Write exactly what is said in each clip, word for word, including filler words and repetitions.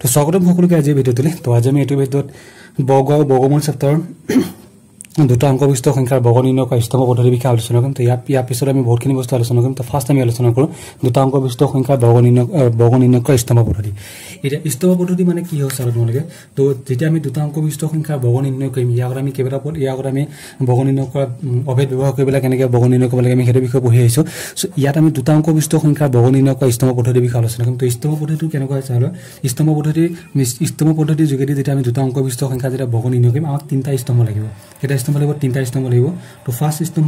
তো স্বাগতম সকলোকে আজি ভিডিওটোলে তো আজি আমি এইটো ভিডিওত বৰ্গ আৰু বৰ্গমূল চেপ্টাৰৰ দুটা অংক বিশিষ্ট সংখ্যাৰ বৰ্গ নিৰ্ণয় কৰা স্তম্ভ পদ্ধতিৰ বিষয়ে আলোচনা কৰিম। তো ইয়াৰ ইয়াৰ পিছত আমি বহুতখিনি বস্তু আলোচনা কৰিম। তো ফাৰ্ষ্ট আমি আলোচনা কৰোঁ দুটা অংক বিশিষ্ট সংখ্যাৰ বৰ্গ নিৰ্ণয় বৰ্গ নিৰ্ণয় কৰা স্তম্ভ পদ্ধতি। এতিয়া স্তম্ভ পদ্ধতি মানে কি হয় চাওক তোমালোকে। তো যেতিয়া আমি দুটা অংক বিশিষ্ট সংখ্যাৰ বৰ্গ নিৰ্ণয় কৰিম ইয়াৰ আগত আমি কেইবাটা ইয়াৰ আগত আমি বৰ্গ নিৰ্ণয় কৰা অভেদ ব্যৱহাৰ কৰি পেলাই কেনেকৈ বৰ্গ নিৰ্ণয় কৰিব লাগে আমি সেইটো বিষয়ে পঢ়ি আহিছোঁ। সো ইয়াত আমি দুটা অংক বিশিষ্ট সংখ্যাৰ বৰ্গ নিৰ্ণয় কৰা স্তম্ভ পদ্ধতিৰ বিষয়ে আলোচনা কৰিম। তো স্তম্ভ পদ্ধতিটো কেনেকুৱা হয় চাওক। স্তম্ভ পদ্ধতি স্তম্ভ পদ্ধতিৰ যোগেদি যেতিয়া আমি দুটা অংক বিশিষ্ট সংখ্যা যেতিয়া বৰ্গ নিৰ্ণয় কৰিম আমাক তিনিটা স্তম্ভ লাগিব। কেইটা স্তম্ভ লাগিব? তিনিটা স্তম্ভ লাগিব। তো ফাৰ্ষ্ট স্তম্ভ,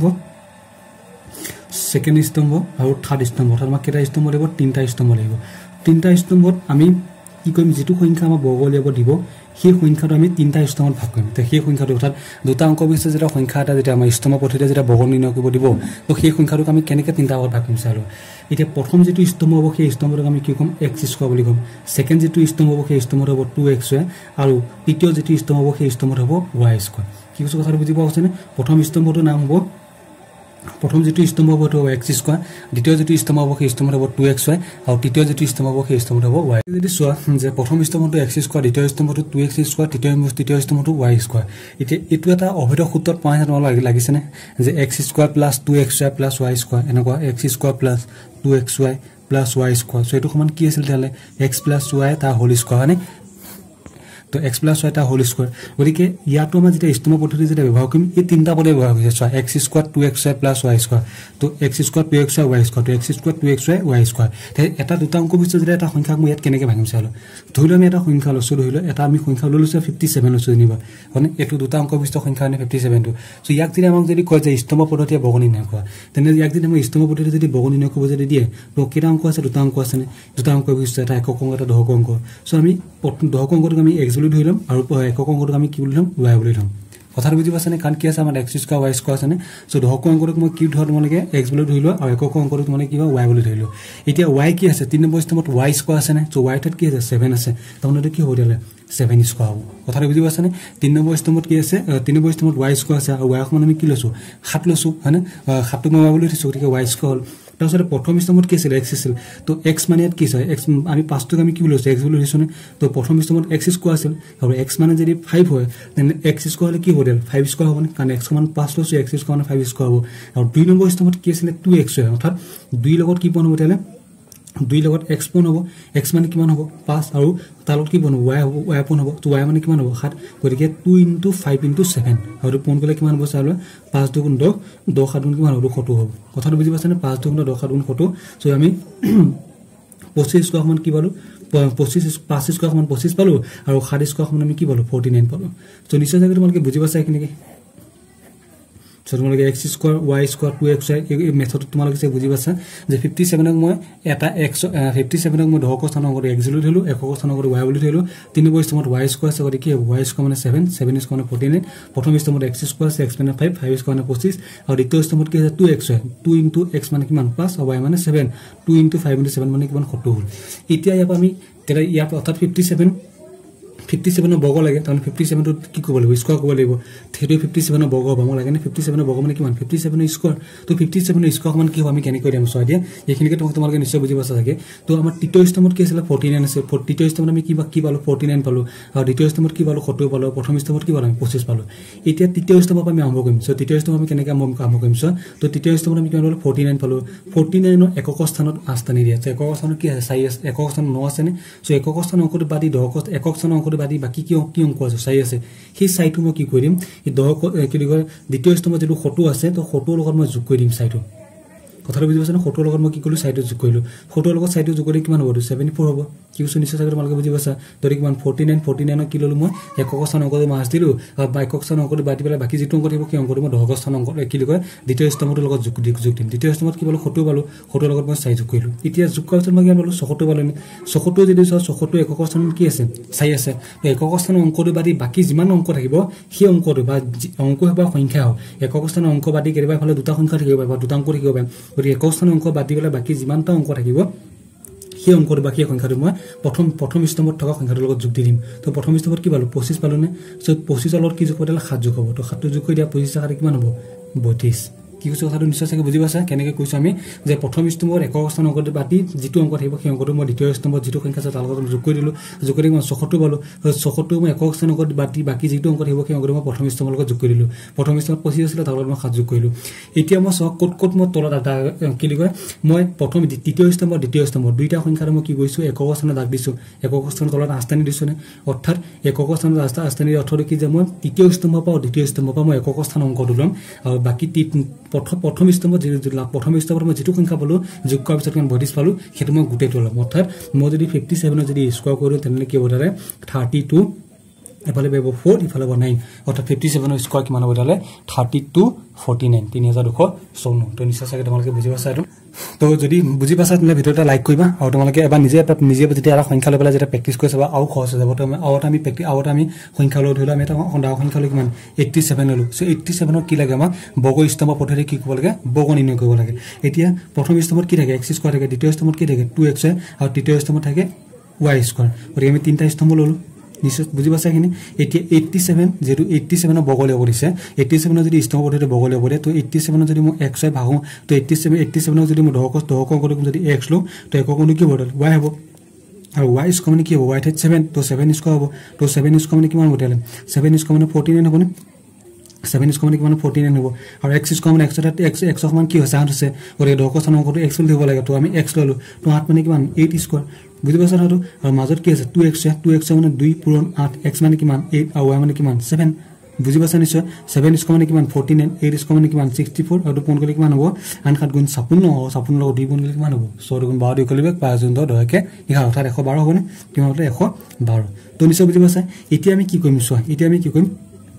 সেকেন্ড স্তম্ভ আৰু থাৰ্ড স্তম্ভ। অৰ্থাৎ আমাক কেইটা স্তম্ভ লাগিব? তিনিটা স্তম্ভ লাগিব। তিনিটা স্তম্ভত আমি কি কৰিম? যিটো সংখ্যা আমাৰ বৰ্গ উলিয়াব দিব সেই সংখ্যাটো আমি তিনিটা স্তম্ভত ভাগ কৰিম। তো সেই সংখ্যাটো অৰ্থাৎ দুটা অংক বিশিষ্ট যেতিয়া সংখ্যা এটা যেতিয়া আমাৰ স্তম্ভ পদ্ধতিৰে যেতিয়া বৰ্গ নিৰ্ণয় কৰিব দিব তো সেই সংখ্যাটোক আমি কেনেকৈ তিনিটা ভাগত ভাগ কৰিম চালোঁ। এতিয়া প্ৰথম যিটো স্তম্ভ হ'ব সেই স্তম্ভটোক আমি কি ক'ম? এক্স স্কোৱাৰ বুলি ক'ম। ছেকেণ্ড যিটো স্তম্ভ হ'ব সেই স্তম্ভত হ'ব টু এক্স ৱাই আৰু তৃতীয় যিটো স্তম্ভ হ'ব সেই স্তম্ভত হ'ব ৱাই স্কোৱাৰ। কি কৈছোঁ কথাটো বুজি পোৱা হৈছেনে? প্ৰথম স্তম্ভটোৰ নাম হ'ব প্ৰথম যিটো স্তম্ভ হ'ব সেইটো হ'ব এক্স স্কোৱাৰ, দ্বিতীয় যিটো স্তম্ভ হ'ব সেই স্তম্ভত হ'ব টু এক্স ৱাই আৰু তৃতীয় যিটো স্তম্ভ হ'ব সেই স্তম্ভত হ'ব ৱাই। যদি চোৱা যে প্ৰথম স্তম্ভটো এক্স স্কোৱাৰ, দ্বিতীয় স্তম্ভটো টু এক্স স্কোৱাৰ, তৃতীয় তৃতীয় স্তম্ভটো ৱাই স্কোৱাৰ। এতিয়া এইটো এটা অভেদ সূত্ৰত পোৱা তোমালোক লাগিছেনে যে x square plus two x y plus y square এনেকুৱা x square plus two x y plus y square. So' এইটো সমান কি আছিল তেতিয়াহ'লে এক্স প্লাছ ৱাই তাৰ হোল স্কোৱাৰ হয়নে? তো এক্স প্লাছ ৱাই তাৰ হোল স্কোৱাৰ। গতিকে ইয়াতো আমাৰ যেতিয়া স্তম্ভ পদ্ধতি যেতিয়া ব্যৱহাৰ কৰিম এই তিনিটা পদে ব্যৱহাৰ কৰিছে। চোৱা x square two x y plus y square. So x square two x y y square. So x square two x y y square. এটা দুটা অংক বিশিষ্ট যেতিয়া এটা সংখ্যাক মই ইয়াত কেনেকৈ ভাঙিম চালোঁ। ধৰি লওঁ আমি এটা সংখ্যা লৈছোঁ, ধৰি লওঁ এটা আমি সংখ্যা লৈ লৈছোঁ ফিফটি ছেভেন লৈছোঁ যেনিবা হয়নে? এইটো দুটা অংক বিশিষ্ট সংখ্যা মানে ফিফটি ছেভেনটো। চ' ইয়াক যদি আমাক যদি কয় যে স্তম্ভ পদ্ধতিৰে বৰ্গ নিৰ্ণয় কৰা তেনে ইয়াক যদি আমি স্তম্ভ পদ্ধতি যদি বৰ্গ নিৰ্ণয় কৰিব যদি দিয়ে তো কেইটা অংক আছে? দুটা অংক আছেনে? দুটা অংক বিশিষ্ট এটা একক অংক এটা দশক অংক। চ' আমি দশক অংকটোক আমি এক্স বুলি ধৰি ল'ম আৰু একক অংকটোক আমি কি বুলি ল'ম? ৱাই বুলি ল'ম। কথাটো বুজি পাইছেনে? কাৰণ কি আছে আমাৰ এক্স স্কোৱাৰ ৱাই স্কোৱাৰ আছেনে? চ' দশক অংকটোক মই কি ধৰা তোমালোকে এক্স বুলি ধৰি লোৱা আৰু একক অংকটোক মানে কি হয় ৱাই বুলি ধৰি লোৱা। এতিয়া ৱাই কি আছে? তিনি নম্বৰ স্তম্ভত ৱাই স্কোৱাৰ আছেনে? চ' ৱাই ঠাইত কি আছে? ছেভেন আছে। তাৰমানে কি হ'ব তেতিয়াহ'লে? ছেভেন স্কোৱাৰ হ'ব। কথাটো বুজি পাইছেনে? তিনি নম্বৰ স্তম্ভত কি আছে? তিনি নম্বৰ স্তম্ভত ৱাই স্কোৱাৰ আছে আৰু ৱাই সমান আমি কি লৈছোঁ? সাত লৈছোঁ হয়নে? সাতটোক মই ৱাই বুলি থৈছোঁ গতিকে ৱাই স্কোৱাৰ হ'ল। তাৰপিছতে প্ৰথম স্তম্ভত কি আছিল? এক্স আছিল। তো এক্স মানে ইয়াত কি আছে? এক্স আমি পাঁচটোক আমি কি বুলি লৈছোঁ? এক্স বুলি লৈছোঁনে? তো প্ৰথম স্তম্ভত এক্স স্কোৱাৰ আছিল আৰু এক্স মানে যদি ফাইভ হয় তেনে এক্স স্কোৱাৰ হ'লে কি হ'ব? ফাইভ স্কোৱাৰ হ'বনে? কাৰণ এক্স সমান পাঁচ লৈছোঁ এক্স স্কোৱাৰ মানে ফাইভ স্কোৱাৰ হ'ব। আৰু দুই নম্বৰ স্তম্ভত কি আছিলে? টু এক্স হয়। অৰ্থাৎ দুই লগত কি পোৱা হ'ব তেতিয়াহ'লে? দুই লগত এক্স পোন হ'ব। এক্স মানে কিমান হ'ব? পাঁচ আৰু তাৰ লগত কি পোন হ'ব? ৱাই হ'ব। ৱাই পোন হ'ব। তো ৱাই মানে কিমান হ'ব? সাত। গতিকে two into five into seven আৰু পোন কৰিলে কিমান হ'ব চাবলৈ? পাঁচ দুগুণ দহ, দহ সাত গুণ কিমান হ'ব? সত্তৰ হ'ব। কথাটো বুজি পাইছেনে? পাঁচ দুগুণ দহ সাত গুণ সত্তৰ। চ' আমি পঁচিছ স্কোৱাৰ সমান কি পালোঁ? পঁচিছ পাঁচ স্কোৱাৰ সমান পঁচিছ পালোঁ আৰু সাত স্কোৱাৰ সমান আমি কি পালোঁ? ফৰ্টি নাইন পালোঁ। চ' নিশ্চয় চাগে তোমালোকে বুজি পাইছা এইখিনিকে। চ' তোমালোকে x square y square two x y এই মেথডত তোমালোকে চাগে বুজি পাইছা যে ফিফটি ছেভেনক মই এটা এক্স ফিফটি ছেভেনক মই দশকৰ স্থানৰ অংকটো এক্স বুলি ধৰিলোঁ, একক স্থানৰ অংকটো ৱাই বুলি ধৰিলোঁ। তিনি নম্বৰ স্তম্ভত ৱাই স্কোৱাৰ আছে গতিকে কি হ'ব? ৱাই স্কোৱাৰ মানে ছেভেন, ছেভেন স্কোৱাৰ মানে ফৰ্টি নাইন। প্ৰথম স্তম্ভত এক্স স্কোৱাৰ আছে, এক্স মানে ফাইভ, ফাইভ স্কোৱাৰ মানে পঁচিছ আৰু দ্বিতীয় স্তম্ভত কি আছে? Two x y. Two into x মানে কিমান? পাঁচ আৰু ৱাই মানে seven. Two into five into seven মানে কিমান? সত্তৰ হ'ল। এতিয়া ইয়াৰ পৰা আমি তেতিয়া ইয়াৰ পৰা অৰ্থাৎ ফিফটি ছেভেন ফিফটি ছেভেনৰ বৰ্গ লাগে তাৰমানে ফিফটি ছেভেনটোত কি কৰিব লাগিব? স্কোৱাৰ কৰিব লাগিব। সেইটো ফিফটি ছেভেনৰ বৰ্গ হ'ব। মই লাগেনে ফিফটি ছেভেনৰ বৰ্গ মানে কিমান? ফিফটি ছেভেনৰ স্কোৱাৰ। তো ফিফটি ছেভেনৰ স্কোৱাৰ সমান কি হ'ব? আমি কেনেকৈ দিম চোৱা দিয়া। এইখিনিকে তোমাক তোমালোকে নিশ্চয় বুজি পাইছা চাগে। তো আমাৰ তৃতীয় স্তম্ভত কি আছিলে? ফৰ্টি নাইন আছে। তৃতীয় স্তম্ভত আমি কিবা কি পালোঁ? ফৰ্টি নাইন পালোঁ আৰু দ্বিতীয় স্তম্ভত কি পালোঁ? সত্তৰ পালোঁ। প্ৰথম স্তম্ভত কি পালোঁ? আমি পঁচিছ পালোঁ। এতিয়া তৃতীয় স্তম্ভৰ পৰা আমি আৰম্ভ কৰিম। চ' তৃতীয় স্তম্ভ আমি কেনেকৈ আৰম্ভ কৰিম চোৱা। তো তৃতীয় স্তম্ভত আমি কিমান পালোঁ? ফৰ্টি নাইন পালোঁ। ফৰ্টি নাইনৰ একক স্থানত আঠটা নিদিয়ে। চ' একক স্থানত কি আছে? চাৰি আছে। একক স্থানত ন আছেনে? চ' একক স্থানৰ অংকটো বাদ দি দশক একক স্থানৰ অংকটো বাদ দি বাকী কি কি অংক আছে? চাৰি আছে। সেই চাৰিটো মই কি কৰি দিম? এই দহ কি বুলি কয় দ্বিতীয় স্তম্ভত যিটো সত্তৰ আছে তো সত্তৰৰ লগত মই যোগ কৰি দিম চাৰিটো। কথাটো বুজি পাইছে ন? সত্তৰৰ লগত মই কি কৰিলোঁ? চাৰিটো যোগ কৰিলোঁ। সত্তৰৰ লগত চাৰিটো যোগ কৰি কিমান হ'ব? ছেভেণ্টি ফ'ৰ হ'ব। কি কৈছোঁ নিশ্চয় চাগে তোমালোকে বুজি পাইছা। যদি কিমান ফৰ্টি নাইন ফৰ্টি নাইনৰ কি ল'লোঁ? মই একক স্থানৰ অংকটো মাছ দিলোঁ বা একক স্থানৰ অংকটো বাদ দি পেলাই বাকী যিটো অংক থাকিব সেই অংকটো মই দশক স্থানৰ অংক কি বুলি কয় দ্বিতীয় স্তম্ভটোৰ লগত যোগ দি যোগ দিম। দ্বিতীয় স্তম্ভত কি পালোঁ? সত্তৰ পালোঁ। সত্তৰৰ লগত মই চাৰি যোগ কৰিলোঁ। এতিয়া যোগ কৰাৰ পিছত মই কিমান পালোঁ? ছয়সত্তৰ পালোঁ। ছয়সত্তৰ যদি চাওঁ ছয়সত্তৰ একক স্থানত কি আছে? চাৰি আছে। একক স্থানৰ অংকটো বাদ দি বাকী যিমান অংক থাকিব সেই অংকটো বা অংক বা সংখ্যা হওক একক স্থানৰ অংক বাদ দি কেতিয়াবা এফালে দুটা সংখ্যা থাকিব পাৰে বা দুটা অংক থাকিব পাৰে। গতিকে একক স্থানৰ অংক বাদ দি পেলাই বাকী যিমানটা অংক থাকিব সেই অংকটো বা সেই সংখ্যাটো মই প্ৰথম প্ৰথম স্তম্ভত থকা সংখ্যাটোৰ লগত যোগ দি দিম। তো প্ৰথম স্তম্ভত কি পালোঁ? পঁচিছ পালোঁ নে? চ' পঁচিছৰ লগত কি যোগ কৰিলে? সাত যোগ হ'ব। তো সাতটো যোগ কৰি দিয়া পঁচিছ টকাতে কিমান হ'ব? বত্ৰিছ। কি কি কৈছো কথাটো নিশ্চয় চাগে বুজি পাইছা কেনেকৈ কৈছো আমি যে প্ৰথম স্তম্ভৰ একক স্থান অংকটো বাতি যিটো অংক থাকিব সেই অংকটো মই দ্বিতীয় স্তম্ভত যিটো সংখ্যা আছে তাৰ লগত যোগ কৰি দিলো যোগ কৰি মই ছয়সত্তৰ পালো ছয়সত্তৰ মই একক স্থান অংকত বাতি বাকি যিটো অংক থাকিব সেই অংকটো মই প্ৰথম স্তম্ভৰ লগত যোগ কৰি দিলো প্ৰথম স্তম্ভত পঁচিছ আছিল তাৰ লগত মই সাত যোগ কৰিলো এতিয়া মই সক কোট কোট মই তলত এটা কি লিখো মই প্ৰথম তৃতীয় স্তম্ভ দ্বিতীয় স্তম্ভ দুইটা সংখ্যাৰ মই কি কৈছো একক স্থানত দাগ দিছো একক স্থানত তলত আস্থানি দিছো নে অৰ্থাৎ একক স্থানত আস্থানি অৰ্থটো কি যে মই তৃতীয় স্তম্ভ পাও দ্বিতীয় স্তম্ভ পাও মই একক স্থান অংকটো লম আৰু বাকি প্ৰথম প্ৰথম স্তম্ভত যিটো প্ৰথম স্তম্ভত মই যিটো সংখ্যা পালো যোগ কৰাৰ পিছত মই বৈধিশ পালো সেইটো মই গুটেটো লম অৰ্থাৎ মই যদি fifty-seven যদি স্কয়াৰ কৰো তেনে কি হ'ব তাৰে thirty-two এফালে বেব four ইফালে হ'ব nine অৰ্থাৎ fifty-seven ৰ স্কয়াৰ কিমান হ'ব তালে thirty-two forty-nine three thousand two hundred fifty তো নিশ্চয় চাগে তোমালোকে বুজি পাইছা আৰু তো যদি বুজি পাইছা তেনে ভিডিওটা লাইক কৰিবা আৰু তোমালোকে এবাৰ নিজে নিজে যেতিয়া এটা সংখ্যা লৈ পেলাই যেটা প্ৰেক্টিস কৰি চাবা আৰু খৰচ হৈ যাব তো আৰু আমি প্ৰেক্টিস আৰু আমি সংখ্যা লৈ ধৰিলো আমি এটা ডাঙৰ সংখ্যা লৈ কিমান eighty-seven ললো সো eighty-seven ৰ কি লাগে আমাক বৰ্গ স্তম্ভ পদ্ধতি কি কৰিব লাগে বৰ্গ নিৰ্ণয় কৰিব লাগে এতিয়া প্ৰথম স্তম্ভত কি থাকে x স্কয়াৰ থাকে দ্বিতীয় স্তম্ভত কি থাকে two x আৰু তৃতীয় স্তম্ভত থাকে y স্কয়াৰ গতিকে আমি তিনটা স্তম্ভ ললো নিশ্চয় বুজি পাইছা কিনি এতিয়া eighty-seven যেটো eighty-seven ৰ বৰ্গ লৈ পৰিছে eighty-seven ৰ যদি স্তম্ভ পদ্ধতি বৰ্গ লৈ পৰে তো eighty-seven ৰ যদি মই x ভাগো তো eighty-seven eighty-seven ৰ যদি মই দহক দহক কৰি যদি x লও তো একক অনু কি হ'ব y হ'ব আৰু y স্কয়াৰ মানে কি হ'ব y থাকে seven তো seven স্কয়াৰ হ'ব তো seven স্কয়াৰ মানে কিমান হ'ব তেলে seven স্কয়াৰ মানে forty-nine হ'ব নে seven স্কয়াৰ মানে কিমান forty-nine হ'ব আৰু x স্কয়াৰ মানে x x x সমান কি হৈছে আঠ আছে গতিকে দহক স্থান অংকটো x দিব লাগে তো আমি x ললো তো আঠ মানে কিমান eight স্কয়াৰ বুজি পাইছা আৰু আৰু মাজত কি আছে two x two x মানে two পূৰণ eight x মানে কিমান eight আৰু y মানে কিমান seven বুজি পাইছা নিশ্চয় seven স্কয়াৰ মানে কিমান forty-nine eight স্কয়াৰ মানে কিমান sixty-four আৰু পূৰণ কৰিলে কিমান হ'ব আঠ সাত গুণ fifty হ'ব fifty লগত দুই গুণ কৰিলে কিমান হ'ব ছয় গুণ twelve দুই কৰিলে পাঁচ গুণ দহ দহকে এঘাৰ অৰ্থাৎ one twelve হ'ব নে কিমান হ'লে one twelve তো নিশ্চয় বুজি পাইছা এতিয়া আমি কি কৰিম চোৱা এতিয়া আমি কি কৰিম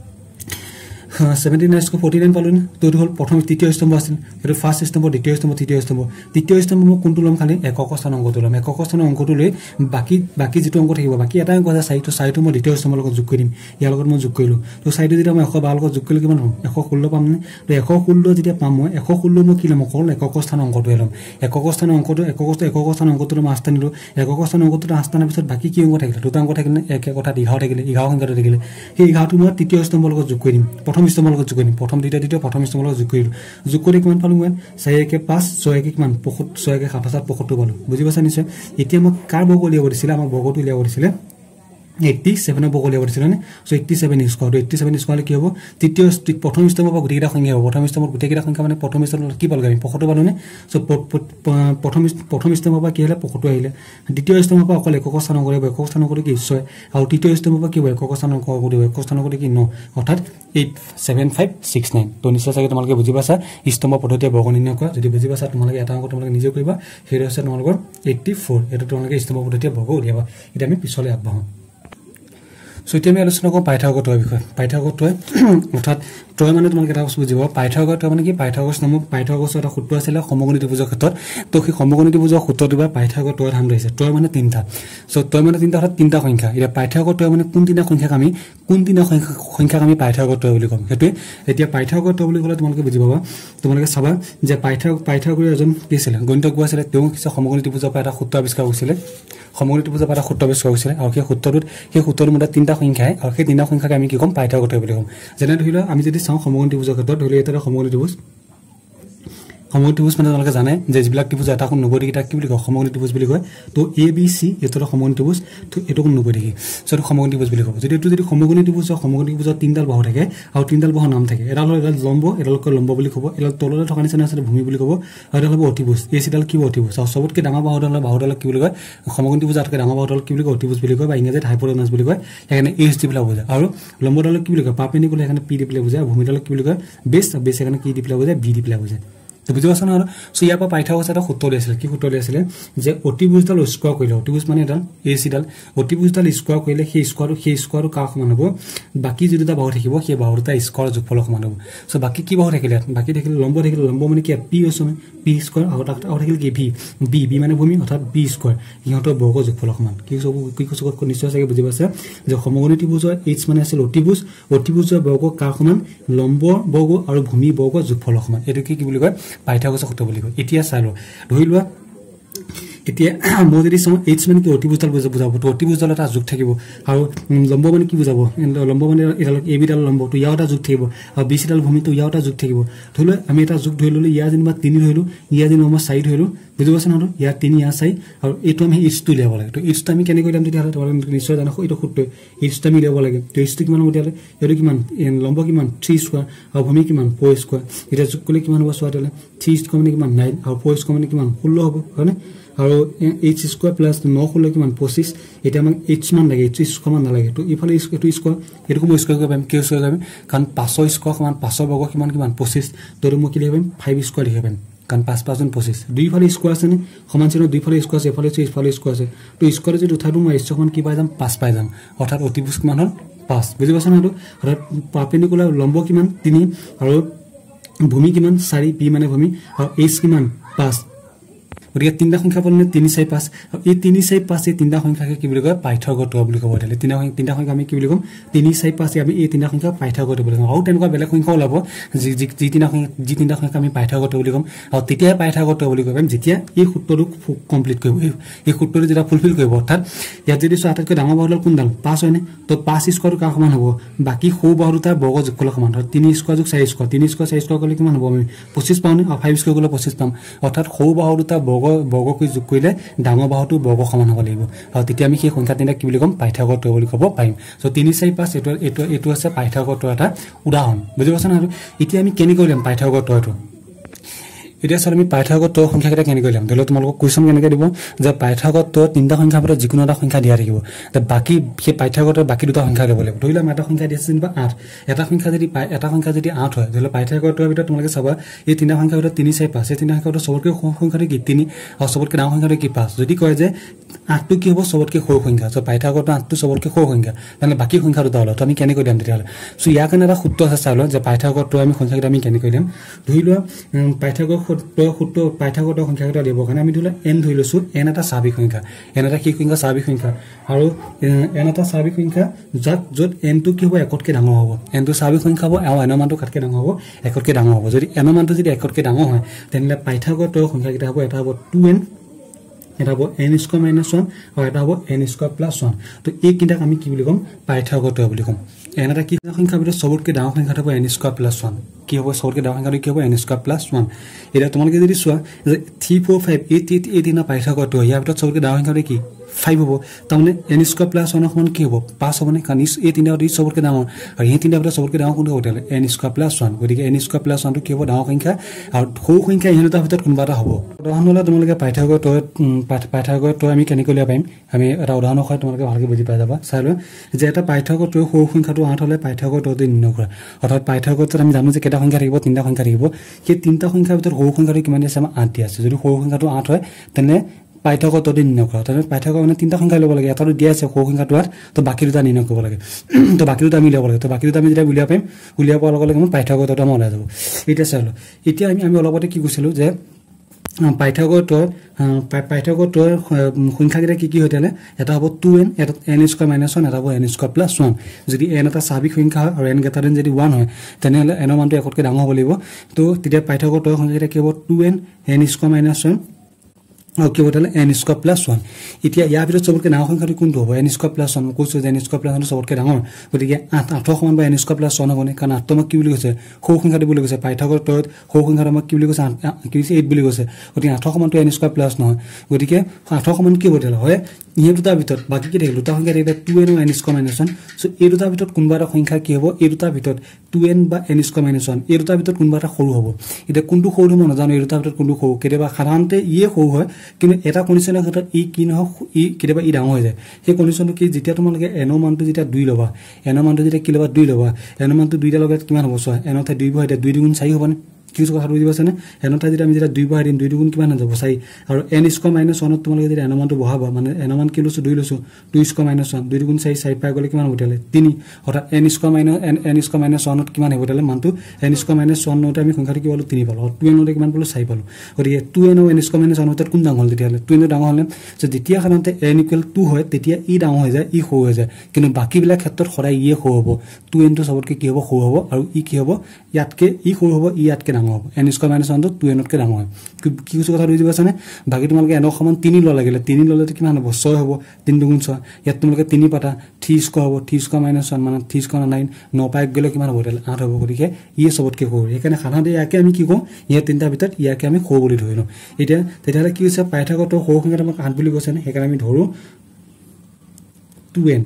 seventy-nine को forty-nine পালো নে তো হল প্ৰথম তৃতীয় স্তম্ভ আছিল এটো ফাৰ্স্ট স্তম্ভ দ্বিতীয় স্তম্ভ তৃতীয় স্তম্ভ তৃতীয় স্তম্ভ মই কোনটো লম খালি একক স্থান অংকটো লম একক স্থান অংকটো লৈ বাকি বাকি যেটো অংক থাকিব বাকি এটা অংক আছে চাৰি তো চাৰি তো মই দ্বিতীয় স্তম্ভৰ লগত যোগ কৰিম ইয়াৰ লগত মই যোগ কৰিলো তো চাৰি তো যেতিয়া মই one twelve লগত যোগ কৰিলে কিমান হ'ব one sixteen পাম নে তো one sixteen যেতিয়া পাম মই one sixteen মই কি লম অকল একক স্থান অংকটো লম একক স্থান অংকটো একক একক স্থান অংকটো মই আস্থান নিলো একক স্থান অংকটো আস্থানৰ পিছত বাকি কি অংক থাকিলে দুটা অংক থাকিলে এক এক কথা eleven থাকিলে eleven সংখ্যাটো থাকিলে সেই eleven টো মই তৃতীয় স্তম্ভৰ লগত যোগ কৰিম প্ৰথম স্তম্ভৰ লগত যোগ কৰিম প্ৰথম দ্বিতীয় দ্বিতীয় প্ৰথম স্তম্ভৰ লগত যোগ কৰিলো যোগ কৰি কিমান পালো মই চাৰি একে পাঁচ ছয় একে কিমান ছয় একে সাত সাত পঁয়সত্তৰ পালো বুজি পাইছা নিশ্চয় এতিয়া মই কাৰ বৰ্গ উলিয়াব দিছিল আমাৰ বৰ্গটো উলিয়াব দিছিল eighty-seven ৰ বৰ্গ উলিয়াব দিছিল নে so eighty-seven square eighty-seven square কি হ'ব তৃতীয় প্ৰথম স্তম্ভৰ পৰা গোটেইটা সংখ্যা হ'ব প্ৰথম স্তম্ভৰ গোটেইটা সংখ্যা মানে প্ৰথম স্তম্ভত কি পালো আমি পঁয়সত্তৰ পালো নে সো প্ৰথম প্ৰথম স্তম্ভৰ পৰা কি হলে পঁয়সত্তৰ আহিলে দ্বিতীয় স্তম্ভৰ পৰা অকল একক স্থান কৰিব একক স্থান কৰি কি ছয় আৰু তৃতীয় স্তম্ভৰ পৰা কি হ'ব একক স্থান কৰিব একক স্থান কৰি কি nine অৰ্থাৎ eight seven five six nine তো নিশ্চয় চাগে তোমালোকে বুজি পাইছা স্তম্ভ পদ্ধতিয়ে বৰ্গ নিৰ্ণয় কৰা যদি বুজি পাইছা তোমালোকে এটা অংক তোমালোকে নিজে কৰিবা হেৰি আছে তোমালোকৰ eighty-four এটা তোমালোকে স্তম্ভ পদ্ধতিয়ে বৰ্গ উলিয়াবা এটা আমি পিছলৈ আগবাঢ়ো সো এতিয়া আমি আলোচনা কৰোঁ পাইথাগোৰাছ তত্ত্বৰ বিষয়ে পাইথাগোৰাছ তত্ত্ব অৰ্থাৎ তত্ত্ব মানে তোমালোকে এটা বস্তু বুজিব পাইথাগোৰাছ তত্ত্ব মানে কি পাইথাগোৰাছ নামৰ পাইথাগোৰাছৰ এটা সূত্ৰ আছিল সমকোণী ত্ৰিভুজৰ ক্ষেত্ৰত তো সেই সমকোণী ত্ৰিভুজৰ সূত্ৰটো বা পাইথাগোৰাছ তত্ত্বৰ নাম লৈছে তত্ত্ব মানে তিনিটা সো তত্ত্ব মানে তিনিটা অৰ্থাৎ তিনিটা সংখ্যা এতিয়া পাইথাগোৰাছ তত্ত্ব মানে কোন তিনিটা সংখ্যাক আমি কোন তিনিটা সংখ্যাক আমি পাইথাগোৰাছ তত্ত্ব বুলি ক'ম সেইটোৱে এতিয়া পাইথাগোৰাছ তত্ত্ব বুলি ক'লে তোমালোকে বুজি পাবা তোমালোকে চাবা যে পাইথাগ পাইথাগোৰাছ এজন কি আছিল গণিতজ্ঞ আছিল তেওঁ কিছু সমকোণী ত্ৰিভুজৰ পৰা এটা সূত্ৰ আৱিষ্কাৰ কৰিছিলে সমকোণী ত্ৰিভুজৰ পৰা এটা সূত্ৰ আৱিষ্কাৰ কৰিছিলে আৰু সেই সূত্ৰটোত সেই সূত্ৰৰ মতে তিনিটা সংখ্যাই আৰু সেই তিনিটা সংখ্যাক আমি কি ক'ম পাইথাগোৰাছ তত্ত্ব বুলি ক'ম যেনে ধৰি লও আমি যদি চাওঁ সমকোণী ত্ৰিভুজৰ ক্ষেত্ৰত ধৰি লও এটা সমকোণী ত্ৰিভুজ সমকোণী ত্ৰিভুজ মানে তোমালোকে জানে যে যিবিলাক ত্ৰিভুজ এটা কোণ নব্বৈ ডিগ্ৰী তাক কি বুলি কয় সমকোণী ত্ৰিভুজ বুলি কয় তো এ বি চি এইটো সমকোণী ত্ৰিভুজ তো এইটো কোণ নব্বৈ ডিগ্ৰী সো এইটো সমকোণী ত্ৰিভুজ বুলি ক'ব যদি এইটো যদি সমকোণী ত্ৰিভুজ সমকোণী ত্ৰিভুজৰ তিনিডাল বাহু থাকে আৰু তিনিডাল বাহুৰ নাম থাকে এডাল এডাল লম্ব এডালকৈ লম্ব বুলি ক'ব এডাল তললৈ থকা নিচিনা আছে ভূমি বুলি ক'ব আৰু এডাল হ'ব অতিভুজ এই চিডাল কি অতিভুজ আৰু চবতকৈ ডাঙৰ বাহুডাল বাহুডালক কি বুলি কয় সমকোণী ত্ৰিভুজ আটাইতকৈ ডাঙৰ বাহুডালক কি বুলি কয় অতিভুজ বুলি কয় বা ইংৰাজীত হাইপোটেনাছ বুলি কয় সেইকাৰণে এইচ দি পেলাই বুজায় আৰু লম্বডালক কি বুলি কয় পাৰপেণ্ডিকুলাৰ সেইকাৰণে পি দি পেলাই বুজায় আৰু ভূমিডালক কি বুলি কয় বেছ বেছ সেইকাৰণে কি দি পেলাই বুজায় বি দি পেলাই বুজায় তো বুজি পাইছা না সো ইয়াৰ পৰা পাইথাগোৰাছ এটা সূত্ৰ দিছিল কি সূত্ৰ দিছিল যে অতিভুজডাল স্কয়াৰ কৰিলে অতিভুজ মানে এটা এচিডাল অতিভুজডাল স্কয়াৰ কৰিলে সেই স্কয়াৰ সেই স্কয়াৰ কাৰ সমান হ'ব বাকি যেটা বাহু থাকিব সেই বাহু দুটা স্কয়াৰ যোগফল সমান হ'ব সো বাকি কি বাহু থাকিলে বাকি থাকিলে লম্ব থাকিলে লম্ব মানে কি পি অসম পি স্কয়াৰ আৰু তাক আৰু থাকিলে কি ভি বি বি মানে ভূমি অৰ্থাৎ বি স্কয়াৰ ইহঁতৰ বৰ্গ যোগফল সমান কি সব কি সব নিশ্চয় চাগে বুজি পাইছে যে সমকোণী ত্ৰিভুজৰ এইচ মানে আছিল অতিভুজ অতিভুজৰ বৰ্গ কাৰ সমান লম্ব বৰ্গ আৰু ভূমি বৰ্গ যোগফল সমান এটো কি কি বুলি কয় পাইথাগোৰাছ সূত্ৰ বুলি কয় এতিয়া চালো ধৰি লোৱা এতিয়া মই যদি চাওঁ h মানে কি অতিভুজডাল বুজাব তো অতিভুজডাল এটা যোগ থাকিব আৰু লম্ব মানে কি বুজাব লম্ব মানে এডাল ab ডাল লম্ব তো ইয়াও এটা যোগ থাকিব আৰু bc ডাল ভূমি তো ইয়াও এটা যোগ থাকিব ধৰিলো আমি এটা যোগ ধৰি ললো ইয়া যেনিবা তিনি ধৰিলো ইয়া যেনিবা মই চাৰি ধৰিলো বুজি পাইছা না ইয়া তিনি ইয়া চাৰি আৰু এইটো আমি h টো লিয়াব লাগে তো h টো আমি কেনে কৰিলাম তেতিয়া হলে তোমালোকে নিশ্চয় জানো এইটো সূত্ৰ h টো আমি লিয়াব লাগে তো h টো কিমান হ'ব তেতিয়া এইটো কিমান লম্ব কিমান three স্কয়াৰ আৰু ভূমি কিমান four স্কয়াৰ এটা যোগ কৰিলে কিমান হ'ব চোৱা তেলে three স্কয়াৰ মানে কিমান nine আৰু four স্কয়াৰ মানে কিমান ষোল্ল হ'ব হয়নে আৰু h স্কয়াৰ প্লাস nine ষোল্ল কিমান twenty-five এটা আমাক h মান লাগে h স্কয়াৰ মান নালাগে তো ইফালে এইটো স্কয়াৰ এটো মই স্কয়াৰ কৰিব পাৰিম q স্কয়াৰ কৰিম কাৰণ five স্কয়াৰ সমান five বৰ্গ কিমান কিমান twenty-five তো মই কি লিখিব পাৰিম five স্কয়াৰ লিখিব পাৰিম কাৰণ five পাঁচ twenty-five দুইফালে স্কয়াৰ আছে নে সমান চিহ্ন দুইফালে স্কয়াৰ আছে এফালে ইফালে স্কয়াৰ আছে তো স্কয়াৰ যদি উঠাটো মই h সমান কি পাই যাম five পাই যাম অৰ্থাৎ অতিভুজ কিমান হ'ল five বুজি পাইছা না অৰ্থাৎ পাৰপেন্ডিকুলাৰ লম্ব কিমান three আৰু ভূমি কিমান four p মানে ভূমি আৰু h কিমান five গতিকে তিনটা সংখ্যা পড়লে three four five এই three four five এই তিনটা সংখ্যাকে কি বুলি কয় পাইথাগোৰাছ বুলি কব দিলে তিনটা তিনটা সংখ্যা আমি কি বুলি কম three four five আমি এই তিনটা সংখ্যা পাইথাগোৰাছ বুলি কম আৰু তেনেকুৱা বেলেগ সংখ্যা ওলাব যি যি তিনটা সংখ্যা যি তিনটা সংখ্যা আমি পাইথাগোৰাছ বুলি কম আৰু তেতিয়া পাইথাগোৰাছ বুলি কম যেতিয়া এই সূত্ৰটো কমপ্লিট কৰিব এই সূত্ৰটো যেতিয়া ফুলফিল কৰিব অৰ্থাৎ ইয়াত যদি আটাইতকৈ ডাঙৰ বাহুৰ কোনডাল পাঁচ হয়নে তো পাঁচ স্কয়াৰ কাৰ সমান হ'ব বাকি সৌ বাহুৰ তাৰ বৰ্গ যোগফল সমান হয় three স্কয়াৰ যোগ four square three square four square কৰিলে কিমান হ'ব আমি twenty-five পাওঁনে আৰু five স্কয়াৰ কৰিলে twenty-five পাম অৰ্থাৎ সৌ বাহুৰ তাৰ বৰ্গ বৰ্গ কৰি যোগ কৰিলে ডাঙৰ বাহুটো বৰ্গ সমান হ'ব লাগিব আৰু তেতিয়া আমি সেই সংখ্যা তিনটা কি বুলি কম পাইথাগোৰাছ বুলি ক'ব পাৰিম সো three four five এটো এটো এটো আছে পাইথাগোৰাছ এটা উদাহৰণ বুজি পাইছা না এতিয়া আমি কেনে কৰিলাম পাইথাগোৰাছটো এতিয়া স্যার আমি পাইথাগোৰাছ সংখ্যা কেটা কেনে কৰিলাম ধৰিলো তোমালোকক কোৱেশ্চন কেনেকৈ দিব যে পাইথাগোৰাছ তিনটা সংখ্যাৰ ভিতৰত যিকোনো এটা সংখ্যা দিয়া থাকিব তে বাকি সেই পাইথাগোৰাছৰ বাকি দুটা সংখ্যা দিব লাগিব ধৰিলো আমি এটা সংখ্যা দিছে যেনিবা eight এটা সংখ্যা যদি এটা সংখ্যা যদি eight হয় ধৰিলো পাইথাগোৰাছৰ ভিতৰত তোমালোকে চাবা এই তিনটা সংখ্যাৰ ভিতৰত three four five এই তিনটা সংখ্যাৰ ভিতৰত সবতকৈ সৰু সংখ্যাটো কি three আৰু সবতকৈ ডাঙৰ সংখ্যাটো কি five যদি কয় যে eight টো কি হ'ব সবতকৈ সৰু সংখ্যা সো পাইথাগোৰাছৰ eight টো সবতকৈ সৰু সংখ্যা মানে বাকি সংখ্যা দুটা হল তো আমি কেনে কৰিলাম তেতিয়া সো ইয়াৰ কাৰণে এটা সূত্ৰ আছে চালো যে পাইথাগোৰাছৰ আমি সংখ্যাটো আমি কেনে কৰিলাম ধৰিলো পাইথাগোৰাছৰ সূত্ৰ পাইথাগোৰাছৰ সংখ্যাটা দিব কাৰণে আমি ধৰিলো n ধৰি লৈছো n এটা স্বাভাৱিক সংখ্যা n এটা কি সংখ্যা স্বাভাৱিক সংখ্যা আৰু n এটা স্বাভাৱিক সংখ্যা যত যত n টো কি হ'ব একতকৈ ডাঙৰ হ'ব n টো স্বাভাৱিক সংখ্যা হ'ব আৰু n মানটো কাটকৈ ডাঙৰ হ'ব একতকৈ ডাঙৰ হ'ব যদি n মানটো যদি একতকৈ ডাঙৰ হয় তেনলে পাইথাগোৰাছৰ সংখ্যা কিটা হ'ব এটা হ'ব two n এটা হ'ব n স্কয়াৰ মাইনাছ one আৰু এটা হ'ব n স্কয়াৰ প্লাছ one তো এই কিটাক আমি কি বুলি কম পাইথাগোৰাছ বুলি কম n এটা কি সংখ্যা ভিতৰত সবতকৈ ডাঙৰ সংখ্যাটো হ'ব n স্কয়াৰ প্লাছ one কি হ'ব সবতকৈ ডাঙৰ সংখ্যাটো কি হ'ব n স্কয়াৰ প্লাছ one এটা তোমালোকে যদি চোৱা যে three four five এই এই দিনা পাইথাগোৰাছ ইয়াৰ ভিতৰত সবতকৈ ডাঙৰ সংখ্যাটো কি five হ'ব তাৰমানে n স্কয়াৰ প্লাছ one সমান কি হ'ব five হ'ব নে কাৰণ এই তিনটা ভিতৰত সবতকৈ ডাঙৰ আৰু এই তিনটা ভিতৰত সবতকৈ ডাঙৰ কোনটো হ'ব তেলে n স্কয়াৰ প্লাছ one গতিকে n স্কয়াৰ প্লাছ one টো কি হ'ব ডাঙৰ সংখ্যা আৰু সৰু সংখ্যা ইহঁতৰ ভিতৰত কোনবা এটা হ'ব উদাহৰণ হ'লে তোমালোকে পাইথাগোৰাছ পাইথাগোৰাছ আমি কেনেকৈ লিয়া পাৰিম আমি এটা উদাহৰণ হয় তোমালোকে ভালকৈ বুজি পাই যাবা চাই লোৱা যে এটা পাইথাগোৰাছ সৰু সংখ্যাটো eight হ'লে পাইথাগোৰাছ নিৰ্ণয় কৰা অৰ্থাৎ পাইথাগোৰাছত আমি জানো যে কেটা সংখ্যা থাকিব তিনটা সংখ্যা থাকিব সেই তিনটা সংখ্যাৰ ভিতৰত সৰু সংখ্যাটো কিমান আছে আমাৰ eight আছে যদি সৰু সংখ্যাটো eight হয় তেনে পাইথাগোৰাছ নিৰ্ণয় কৰা তেনে পাইথাগোৰাছ মানে তিনটা সংখ্যা ল'ব লাগে এটাটো দিয়া আছে সৰু সংখ্যাটো eight তো বাকি দুটা নিৰ্ণয় কৰিব লাগে তো বাকি দুটা আমি ল'ব লাগে তো বাকি দুটা আমি যেতিয়া উলিয়াব পাৰিম উলিয়াব পোৱাৰ লগে লগে মই পাইথাগোৰাছটো আমাৰ ওলাই যাব এতিয়া চাই লওঁ এতিয়া আমি আমি অলপতে কি কৈছিলো যে পাইথাগোৰাছৰ পাইথাগোৰাছৰ সংখ্যাকেইটা কি কি হতেলে এটা হ'ব two n এটা n স্কয়াৰ মাইনাছ one এটা হ'ব n স্কয়াৰ প্লাছ one যদি n এটা স্বাভাৱিক সংখ্যা হয় আৰু n গ্ৰেটাৰ দেন যদি one হয় তেনেহলে n মানটো একতকৈ ডাঙৰ হ'ব লাগিব তো তেতিয়া পাইথাগোৰাছৰ সংখ্যাকেইটা কি হ'ব two n n square minus one আৰু কি হতেলে n স্কয়াৰ প্লাছ one এতিয়া ইয়াৰ ভিতৰত সবতকৈ ডাঙৰ সংখ্যাটো কোনটো হ'ব n স্কয়াৰ প্লাছ one কৈছো যে n স্কয়াৰ প্লাছ one সবতকৈ ডাঙৰ গতিকে eight eight সমান বা n স্কয়াৰ প্লাছ one হ'বনে কাৰণ eight কি বুলি কৈছে সৰু সংখ্যাটো বুলি কৈছে পাইথাগোৰাছৰ সৰু সংখ্যাটো আমাক কি বুলি কৈছে কি কৈছে eight বুলি কৈছে গতিকে eight সমানটো n স্কয়াৰ প্লাছ নহয় গতিকে eight সমান কি হতেলে হয় ইহে দুটা ভিতৰত বাকি কি থাকিল দুটা সংখ্যা থাকিলে two n আৰু n square minus one so এই দুটা ভিতৰত কোনবা এটা সংখ্যা কি হ'ব এই দুটা ভিতৰত two n বা n স্কয়াৰ মাইনাছ one এই দুটা ভিতৰত কোনবা এটা সৰু হ'ব এটা কোনটো সৰু মই নাজানো এই দুটা ভিতৰত কোনটো সৰু কেতিয়াবা সাধাৰণতে ইয়ে সৰু হয় কিন্তু এটা কন্ডিশনৰ ক্ষেত্ৰত ই কি নহক ই কেতিয়াবা ই ডাঙৰ হৈ যায় সেই কন্ডিশনটো কি যেতিয়া তোমালোকে n মানটো যেতিয়া two ল'বা n মানটো যেতিয়া কি ল'বা two ল'বা n মানটো two টা লগত কিমান হ'ব চোৱা n তে two বহাই দিয়া two দুগুণ four হ'ব নে কি কথা বুজি পাইছানে n তে যদি আমি যেতিয়া two বহাই দিম two দুগুণ কিমান হৈ যাব four আৰু n স্কয়াৰ মাইনাছ one তোমালোকে যদি n মানটো বহাবা মানে n মান কি লৈছো two লৈছো two square minus one two দুগুণ four four পাই গলে কিমান হ'ব তেলে three অৰ্থাৎ n square minus n square minus one কিমান হ'ব তেলে মানটো n স্কয়াৰ মাইনাছ one নতে আমি সংখ্যাটো কি পালো three পালো আৰু two n নতে কিমান পালো four পালো গতিকে two n আৰু n স্কয়াৰ মাইনাছ one কোন ডাঙৰ হ'ল তেতিয়ালে two n ডাঙৰ হ'লে যে যেতিয়া সাধাৰণতে n two হয় তেতিয়া ই ডাঙৰ হৈ যায় ই সৰু হৈ যায় কিন্তু বাকি বিলাক ক্ষেত্ৰত সদায় ই সৰু হ'ব two n টো সবতকৈ কি হ'ব সৰু হ'ব আৰু ই কি হ'ব ইয়াতকে ই সৰু হ'ব ই ইয়াতকে ডাঙৰ ডাঙৰ হ'ব n স্কয়াৰ মাইনাছ ওৱান টো টু n তকৈ ডাঙৰ হয় কি কিছু কথা বুজি পাইছানে বাকি তোমালোকে n সমান তিনি ল লাগিলে তিনি ললে কিমান হ'ব ছয় হ'ব তিনি দুগুণ ছয় ইয়াত তোমালোকে তিনি পাতা থ্ৰী স্কয়াৰ হ'ব থ্ৰী স্কয়াৰ মাইনাছ ওৱান মানে থ্ৰী স্কয়াৰ নাইন ন পাই গলে কিমান হ'ব তেল আঠ হ'ব গতিকে ই সবতকৈ সৰু সেইকাৰণে সাধাৰণতে ইয়াকে আমি কি কওঁ ইয়াৰ তিনটা ভিতৰত ইয়াকে আমি সৰু বুলি ধৰি লওঁ এতিয়া তেতিয়াহ'লে কি হৈছে পাইথাগোৰাছৰ সৰু সংখ্যাটো আমাক আঠ বুলি কৈছে সেইকাৰণে আমি ধৰো two n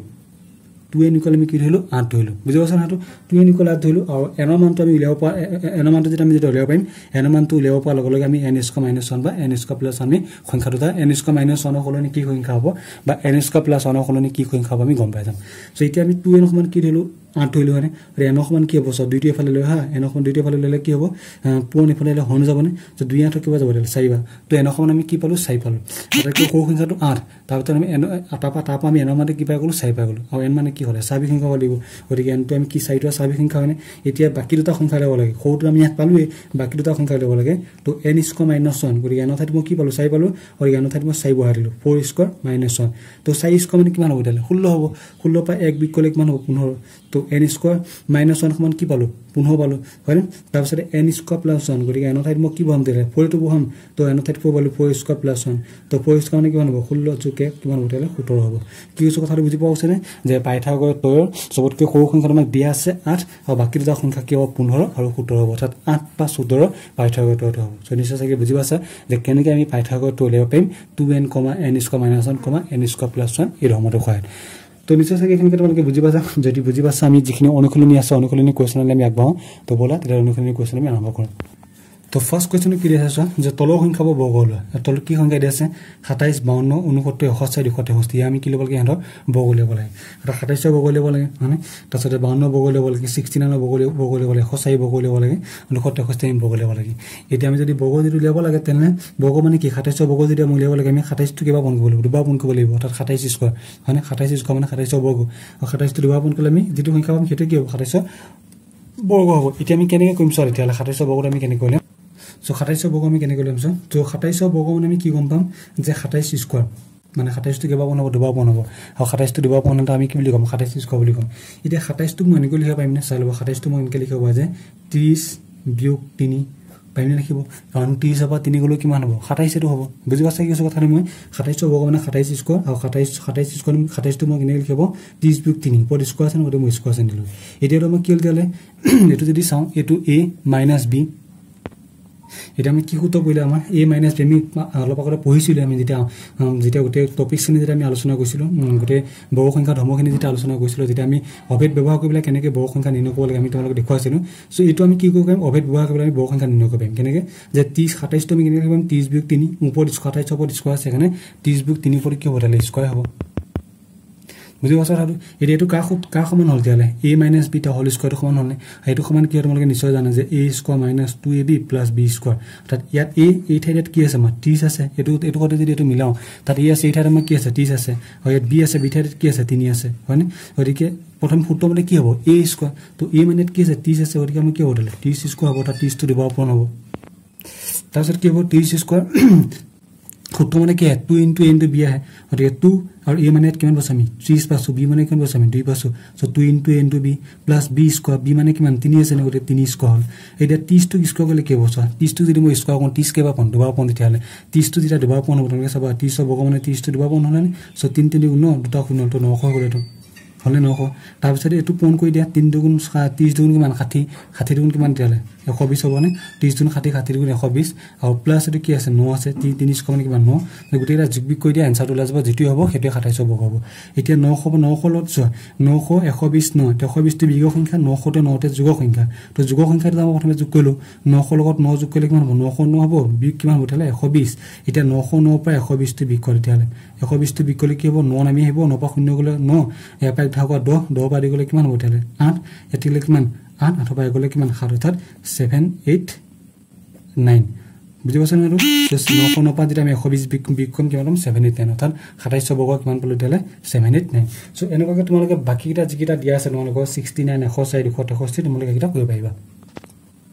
two n equal আমি কি ধৰিলো আঠ ধৰিলো বুজি পাইছা না টু n ইকুৱেল আঠ ধৰিলো আৰু n ৰ মানটো আমি উলিয়াব পাৰ n ৰ মানটো যেটা আমি যেটা উলিয়াব পাৰিম n ৰ মানটো উলিয়াব পাৰ লগে লগে আমি n স্কয়াৰ মাইনাছ ওৱান বা n স্কয়াৰ প্লাছ আমি সংখ্যা দুটা n স্কয়াৰ মাইনাছ ওৱান ৰ সলনি কি সংখ্যা হ'ব বা n স্কয়াৰ প্লাছ ওৱান ৰ সলনি কি সংখ্যা হ'ব আমি গম পাই যাম সো এতিয়া আমি টু n সমান কি ধৰিলো আঠ ধৰিলো হয় আৰু n সমান কি হ'ব সব দুইটো এফালে লৈ হা n সমান দুইটো এফালে ললে কি হ'ব পুৰণ এফালে লৈ হন যাবনে তো দুই আঠ কিবা যাব তেল চাৰি বা তো n সমান আমি কি পালো চাৰি পালো আৰু সৰু সংখ্যাটো আঠ তাৰপিছত আমি n আটাপা তাপা আমি n মানে কি পাই গলো চাৰি পাই গলো আৰু n মানে কি হলে স্বাভাৱিক সংখ্যা লাগিব গতিকে n টো আমি কি চাৰিটো স্বাভাৱিক সংখ্যা হয়নে এতিয়া বাকি দুটা সংখ্যা ল'ব লাগে সৰুটো আমি ইয়াত পালোৱে বাকি দুটা সংখ্যা ল'ব লাগে তো n স্কয়াৰ মাইনাছ ওৱান গতিকে n ঠাইত মই কি পালো চাৰি পালো আৰু n ঠাইত মই চাৰি বহাই দিলো ফ'ৰ স্কয়াৰ মাইনাছ ওৱান তো চাৰি স্কয়াৰ মানে কিমান হ'ব তেলে ষোল্ল হ'ব ষোল্ল পা এক বিক কৰিলে কিমান হ'ব পোন্ধৰ তো n স্কয়াৰ মাইনাছ ওৱান সমান কি পালো পোন্ধৰ পালো হয়নে তাৰপিছত n স্কয়াৰ প্লাছ ওৱান গতিকে n ঠাইত মই কি বহাম তেলে ফ'ৰ টো বহাম তো n ঠাইত ফ'ৰ পালো ফ'ৰ স্কয়াৰ প্লাছ ওৱান তো ফ'ৰ স্কয়াৰ মানে কিমান হ'ব ষোল্ল যোগে কিমান হ'ব তেলে সোতৰ হ'ব কি হৈছে কথাটো বুজি পাওছে নে যে পাইথাগোৰাছৰ সবতকৈ সৰু সংখ্যাটো আমাক দিয়া আছে আঠ আৰু বাকি দুটা সংখ্যা কি হ'ব পোন্ধৰ আৰু সোতৰ হ'ব অৰ্থাৎ আঠ বা চৈধ্য পাইথাগোৰাছটো হ'ব সো নিশ্চয় চাগে বুজি পাইছা যে কেনেকৈ আমি পাইথাগোৰাছটো উলিয়াব পাৰিম two n, n square minus one, n square plus one এই ধৰণতে সহায় তো নিশ্চয় চাগে এখানে তোমালোকে বুজি পাইছা যদি বুজি পাইছা আমি যিখিনি অনুশীলনী আছে অনুশীলনী কোৱেশ্যনলৈ আমি আগবাঢ়ো তো বলা তেতিয়া অনুশীলনী কোৱেশ্যন আমি আৰম্ভ কৰোঁ তো ফাৰ্স্ট কোৱেশ্যন কি দিয়া আছে যে তলৰ সংখ্যাবোৰ বৰ্গ লোৱা তল কি সংখ্যা দিয়া আছে সাতাইশ, বাৱন্ন, ঊনসত্তৰ, একাশী, দুশ তেষষ্ঠি আমি কি ল'ব লাগে ইহঁতৰ বৰ্গ উলিয়াব লাগে এটা সাতাইশ বৰ্গ উলিয়াব লাগে মানে তাৰপিছত বাৱন্ন বৰ্গ উলিয়াব লাগে ষাঠি বৰ্গ বৰ্গ উলিয়াব লাগে একাশী বৰ্গ উলিয়াব লাগে দুশ তেষষ্ঠি আমি বৰ্গ উলিয়াব লাগে এতিয়া আমি যদি বৰ্গ যদি উলিয়াব লাগে তেনে বৰ্গ মানে কি সাতাইশ বৰ্গ যদি আমি উলিয়াব লাগে আমি সাতাইশ টো কিবা পূৰণ কৰিব লাগিব দুবাৰ পূৰণ কৰিব লাগিব অৰ্থাৎ সাতাইশ স্কয়াৰ মানে সাতাইশ স্কয়াৰ মানে সাতাইশ বৰ্গ আৰু সাতাইশ টো দুবাৰ পূৰণ কৰিলে আমি যেটো সংখ্যা পাম সেইটো কি হ'ব সাতাইশ বৰ্গ হ'ব এতিয়া আমি কেনেকৈ কৰিম চল এতিয়া সাতাইশ বৰ্গটো আমি কেনেকৈ কৰিম সো সাতাইশ বৰ্গ আমি কেনেকৈ কৰিম তো সাতাইশ বৰ্গ মানে আমি কি গম পাম যে সাতাইশ স্কয়াৰ মানে সাতাইশ টো কেইবাৰ পূৰণ হ'ব দুবাৰ পূৰণ হ'ব আৰু সাতাইশ টো দুবাৰ পূৰণ হ'লে আমি কি বুলি ক'ম সাতাইশ স্কয়াৰ বুলি ক'ম এতিয়া সাতাইশ টো মই এনেকৈ লিখিব পাৰিম নে চাই ল'ব সাতাইশ টো মই এনেকৈ লিখিব পাৰোঁ যে ত্ৰিশ বিয়োগ তিনি পাৰিম লিখিব কাৰণ ত্ৰিশ পৰা তিনি গ'লে কিমান হ'ব সাতাইশ টো হ'ব বুজি পাইছা কি কথাটো মই সাতাইশ বৰ্গ মানে সাতাইশ স্কয়াৰ আৰু সাতাইশ সাতাইশ স্কয়াৰ সাতাইশ টো মই কেনেকৈ লিখিব ত্ৰিশ বিয়োগ তিনি ওপৰত স্কয়াৰ আছে গতিকে মই স্কয়াৰ চিন দিলোঁ এতিয়াতো মই কি হ'ল তেতিয়াহ'লে এইটো যদি চাওঁ এইটো a মাইনাছ b এটা আমি কি সূত্ৰ কৰিলে আমাৰ a মাইনাছ b আমি অলপ আগতে পঢ়িছিলোঁ আমি যেতিয়া যেতিয়া গোটেই টপিকখিনি যেতিয়া আমি আলোচনা কৰিছিলোঁ গোটেই বৰ্গ সংখ্যা ধৰ্মখিনি যেতিয়া আলোচনা কৰিছিলোঁ যেতিয়া আমি অভেদ ব্যৱহাৰ কৰি পেলাই কেনেকৈ বৰ্গ সংখ্যা নিৰ্ণয় কৰিব লাগে আমি তোমালোকক দেখুৱাইছিলোঁ সো এইটো আমি কি কৰিব পাৰিম অভেদ ব্যৱহাৰ কৰি আমি বৰ্গ সংখ্যা নিৰ্ণয় কৰিব পাৰিম কেনেকৈ যে ত্ৰিশ সাতাইশ টো আমি কেনেকৈ কৰিম ত্ৰিশ বিয়োগ তিনি ওপৰত সাতাইশ ওপৰত স্কয়াৰ আছে সেইকাৰণে ত্ৰিশ বিয়োগ তিনি ওপৰত কি হ'ব তাহলে স্কয়াৰ হ'ব বুজি পাইছা আৰু এতিয়া এইটো কা কা সমান হ'ল তেতিয়াহ'লে a মাইনাছ b টা হোল স্কয়াৰটো সমান হ'লনে এইটো সমান কি তোমালোকে নিশ্চয় জানে যে a square minus two a b plus b square অৰ্থাৎ ইয়াত a এই ঠাইত কি আছে আমাৰ ত্ৰিশ আছে এইটো এইটো কথা যদি এইটো মিলাও তাত a আছে এই ঠাইত আমাৰ কি আছে ত্ৰিশ আছে আৰু ইয়াত b আছে b ঠাইত কি আছে তিনি আছে হয়নে গতিকে প্ৰথম সূত্ৰ মানে কি হ'ব a স্কয়াৰ তো a মানে কি আছে ত্ৰিশ আছে গতিকে আমি কি হ'ব তাহলে ত্ৰিশ স্কয়াৰ হ'ব তাত ত্ৰিশ টো দিব পূৰণ হ'ব তাৰপিছত কি হ'ব ত্ৰিশ স্কয়াৰ সূত্ৰ মানে কি two into a into b আহে গতিকে টু আৰু a মানে কিমান পাইছো আমি ত্ৰিশ পাইছো b মানে কিমান পাইছো আমি দুই পাইছো so two into a into b plus b square b মানে কিমান তিনি আছে নে গতিকে তিনি স্কয়াৰ হ'ল এতিয়া ত্ৰিশ টো স্কয়াৰ কৰিলে কি হ'ব চোৱা ত্ৰিশ টো যদি মই স্কয়াৰ কৰোঁ ত্ৰিশ কেইবাৰ পাম দুবাৰ পাম তেতিয়াহ'লে ত্ৰিশ টো যেতিয়া দুবাৰ পাম হ'ব তেনেকৈ চাবা ত্ৰিশ বৰ্গ মানে ত্ৰিশ টো দুবাৰ পাম হ'লে সো তিনি তিনি গুণ দুটা শূন্য তো নশ হ'ল এইটো হলে নশ তাৰপিছত এইটো পূৰণ কৰি দিয়া তিনি দুগুণ ত্ৰিশ দুগুণ কিমান ষাঠি ষাঠি দুগুণ কিমান তেতিয়াহ'লে এশ বিশ হ'বনে ত্ৰিশ দুগুণ ষাঠি ষাঠি দুগুণ এশ বিশ আৰু প্লাছ এইটো কি আছে ন আছে তিনি স্কয়াৰ মানে কিমান ন গোটেইটা যোগবিয়োগ কৰি দিয়া এনসাৰটো ওলাই যাব যেটো হ'ব সেইটোৱে সাতাইশ বৰ্গ হ'ব এতিয়া নশ হ'ব নশ লগত চোৱা নশ এশ বিশ ন এশ বিশ টো বিয়োগ সংখ্যা নশ টো নতে যোগ সংখ্যা তো যোগ সংখ্যাটো আমি প্ৰথমে যোগ কৰিলো নশ লগত ন যোগ কৰিলে কিমান হ'ব নশ ন হ'ব বিয়োগ কিমান হ'ব তেতিয়াহ'লে এশ বিশ এতিয়া নশ ন পৰা এশ বিশ টো বিয়োগ কৰে তেতিয়াহ'লে এশ বিশ টো বিয়োগ কৰিলে কি হ'ব ন নামি আহিব ন পৰা শূন্য গ'লে ন ইয়াৰ পৰা ভাগ দহ দহ পৰা দি গ'লে কিমান হ'ব তেতিয়াহ'লে আঠ এতিলে কিমান আঠ আঠ পৰা গ'লে কিমান সাত অৰ্থাৎ ছেভেন এইট নাইন বুজি পাইছা নে নশ ন পৰা যেতিয়া আমি এশ বিশ বিয়োগ কৰিম কিমান পাম ছেভেন এইট নাইন অৰ্থাৎ সাতাইশ বৰ্গ কিমান পালো তেতিয়াহ'লে ছেভেন এইট নাইন সো এনেকুৱাকৈ তোমালোকে বাকীকেইটা যিকেইটা দিয়া আছে তোমালোকৰ ছিক্সটি নাইন এশ চাৰি দুশ তেষষ্ঠি তোমালোকে এইকেইটা কৰিব পাৰিবা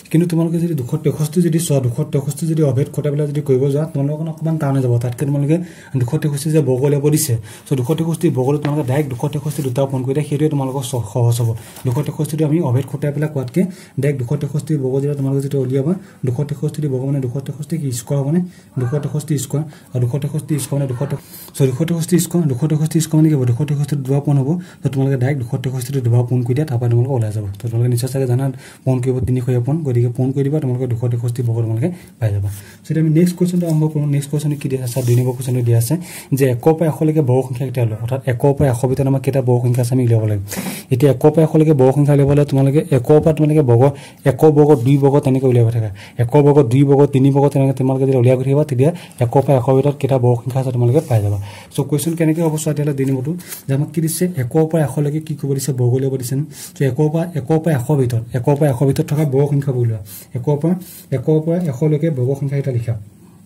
কিন্তু তোমালোকে যদি দুশ তেষষ্ঠি যদি চোৱা দুশ তেষষ্ঠি যদি অভেদ খটাই পেলাই যদি কৰিব যোৱা তোমালোকৰ অকমান টান হৈ যাব তাতকে তোমালোকে দুশ তেষষ্ঠি যে বৰ্গ উলিয়াব দিছে সো দুশ তেষষ্ঠি বৰ্গলৈ তোমালোকে ডাইৰেক্ট দুশ তেষষ্ঠি দুটা পূৰণ কৰি দিয়া সেইটোৱে তোমালোকৰ সহজ হ'ব দুশ তেষষ্ঠিটো আমি অভেদ খটাই পেলাই কোৱাতকে ডাইৰেক্ট দুশ তেষষ্ঠি বৰ্গ যেতিয়া তোমালোকে যেতিয়া উলিয়াবা দুশ তেষষ্ঠি বৰ্গ মানে দুশ তেষষ্ঠি কি স্কয়াৰ হ'ব নে দুশ তেষষ্ঠি স্কয়াৰ আৰু দুশ তেষষ্ঠি স্কয়াৰ মানে দুশ সো দুশ তেষষ্ঠি স্কয়াৰ দুশ তেষষ্ঠি স্কয়াৰ মানে কি হ'ব দুশ তেষষ্ঠি দুটা পূৰণ হ'ব তো তোমালোকে ডাইৰেক্ট দুশ তেষষ্ঠি দুটা পূৰণ কৰি দিয়া তাৰপৰা তোমালোকে ওলাই যাব তো তোমালোকে নিশ্চয় চাগে জানা পূৰণ কৰিব তিনিশ পূৰণ গতিকে পূৰণ কৰি দিবা তোমালোকে দুশ তেষষ্ঠি বৰ্গ তোমালোকে পাই যাবা সো আমি নেক্সট কোৱেশ্চনটো আৰম্ভ কৰোঁ নেক্সট কোৱেশ্চন কি দিয়া আছে দুই নম্বৰ কোৱেশ্চনটো দিয়া আছে যে একৰ পৰা এশ লৈকে বৰ্গ সংখ্যা কেইটা লয় অৰ্থাৎ একৰ পৰা এশ ভিতৰত আমাৰ কেইটা বৰ্গ সংখ্যা আছে আমি উলিয়াব লাগে এতিয়া একৰ পৰা এশ লৈকে বৰ্গ সংখ্যা উলিয়াবলৈ তোমালোকে একৰ পৰা তোমালোকে বৰ্গ একৰ বৰ্গ দুই বৰ্গ তেনেকৈ উলিয়াব থাকে একৰ বৰ্গ দুই বৰ্গ তিনি বৰ্গ তেনেকৈ তোমালোকে যদি উলিয়াব থাকিবা তেতিয়া একৰ পৰা এশ ভিতৰত কেইটা বৰ্গ সংখ্যা আছে তোমালোকে পাই যাবা সো কোৱেশ্চন কেনেকৈ হ'ব চোৱা তেতিয়া দুই নম্বৰটো যে আমাক কি দিছে একৰ পৰা এশ লৈকে কি কৰিব দিছে বৰ্গ উলিয়াব দিছে তো একৰ পৰা একৰ পৰা এশ ভিতৰত একৰ পৰা এশ ভিতৰত থকা বৰ্গ সংখ্যা উলিওৱা একৰ পৰা একৰ পৰা এশ লৈকে বৰ্গ সংখ্যা এটা লিখা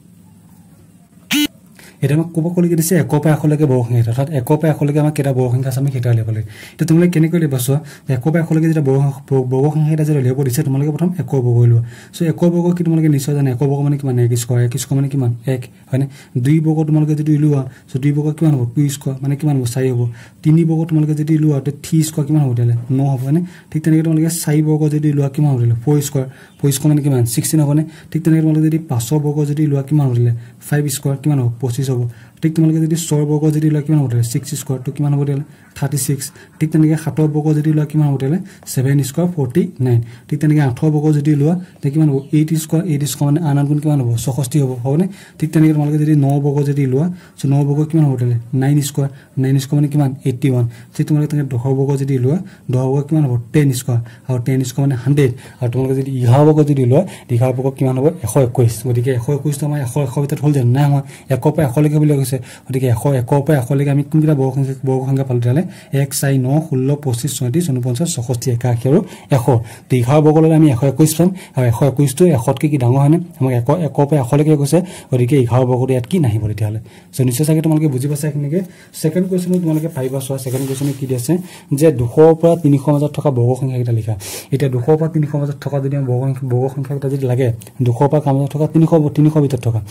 এটা আমাক ক'ব ক'লে দিছে একৰ পৰা এশ লৈকে বৰ্গ সংখ্যা অৰ্থাৎ একৰ পৰা এশ লৈকে আমাক কেইটা বৰ্গ সংখ্যা আছে আমি কেইটা উলিয়াব লাগে তো তোমালোকে কেনেকৈ উলিয়াবা চোৱা একৰ পৰা এশ লৈকে যেতিয়া বৰ্গ বৰ্গ সংখ্যা এটা যদি উলিয়াব দিছে তোমালোকে প্ৰথম একৰ বৰ্গ উলিওৱা সো একৰ বৰ্গ কি তোমালোকে নিশ্চয় জানে একৰ বৰ্গ মানে কিমান এক স্কয়াৰ এক স্কয়াৰ মানে কিমান এক হয়নে দুই বৰ্গ তোমালোকে যদি উলিওৱা সো দুই বৰ্গ কিমান হ'ব দুই স্কয়াৰ মানে কিমান হ'ব চাৰি হ'ব তিনি বৰ্গ তোমালোকে যদি উলিওৱা তো তিনি স্কয়াৰ কিমান হ'ব তেলে ন হ'ব হয়নে ঠিক তেনেকৈ তোমালোকে চাৰি বৰ্গ যদি উলিওৱা কিমান হ'ব তেলে চাৰি স্কয়াৰ চাৰি স্কয়াৰ মানে কিমান ষোল্ল হ'বনে ঠিক তেনেকৈ তোমালোকে যদি পাঁচ বৰ্গ যদি উলিওৱা কিমান হ'ব তেলে পাঁচ স্কয়াৰ কিমান হ'ব পঁচিছ হ'ব ঠিক তোমালোকে যদি ছয় বৰ্গ যদি উলিওৱা কিমান হ'ব তেলে ছয় স্কয়াৰ তো কিমান হ'ব তেলে thirty-six ঠিক তেনেকৈ সাত বৰ্গ যদি উলিওৱা কিমান হ'ব তেলে seven স্কয়াৰ forty-nine ঠিক তেনেকৈ আঠ বৰ্গ যদি উলিওৱা তে কিমান হ'ব eight স্কয়াৰ eight স্কয়াৰ মানে আন গুণ কিমান হ'ব ছয়ষষ্ঠি হ'ব হয়নে ঠিক তেনেকৈ তোমালোকে যদি ন বৰ্গ যদি উলিওৱা সো ন বৰ্গ কিমান হ'ব তেলে nine স্কয়াৰ nine স্কয়াৰ মানে কিমান eighty-one ঠিক তোমালোকে তেনেকৈ দহ বৰ্গ যদি উলিওৱা দহ বৰ্গ কিমান হ'ব ten স্কয়াৰ আৰু ten স্কয়াৰ মানে one hundred আৰু তোমালোকে যদি এঘাৰ বৰ্গ যদি উলিওৱা এঘাৰ বৰ্গ কিমান হ'ব এশ একৈশ গতিকে এশ একৈশ তো আমাৰ এশ এশ ভিতৰত হ'ল জানো নাই আমাৰ একৰ পৰা এশ লৈকে বুলি কৈছে গতিকে এশ একৰ পৰা এশ লৈকে আমি কোনকেইটা বৰ্গ সংখ্যা বৰ্গ সংখ্যা পালো তেলে এক চাৰি ন ষোল্ল পঁচিছ ছয়ত্ৰিছ ঊনপঞ্চাছ ছয়ষষ্ঠি একাশী আৰু এশ তো এঘাৰ বৰ্গলৈ আমি এশ একৈশ পাম আৰু এশ একৈশটো এশতকৈ কি ডাঙৰ হয়নে আমাক এক একৰ পৰা এশলৈকে কৈছে গতিকে এঘাৰ বৰ্গটো ইয়াত কি নাহিব তেতিয়াহ'লে সো নিশ্চয় চাগে তোমালোকে বুজি পাইছা এইখিনিকে ছেকেণ্ড কুৱেশ্যনত তোমালোকে পাৰিবা চোৱা ছেকেণ্ড কুৱেশ্যনে কি দিছে যে দুশৰ পৰা তিনিশ মাজত থকা বৰ্গ সংখ্যা কেইটা লিখা এতিয়া দুশৰ পৰা তিনিশ মাজত থকা যদি বৰ্গ সংখ্যা বৰ্গ সংখ্যা কেইটা যদি লাগে দুশৰ পৰা মাজত থকা তিনিশ তিনিশ ভিতৰত থকা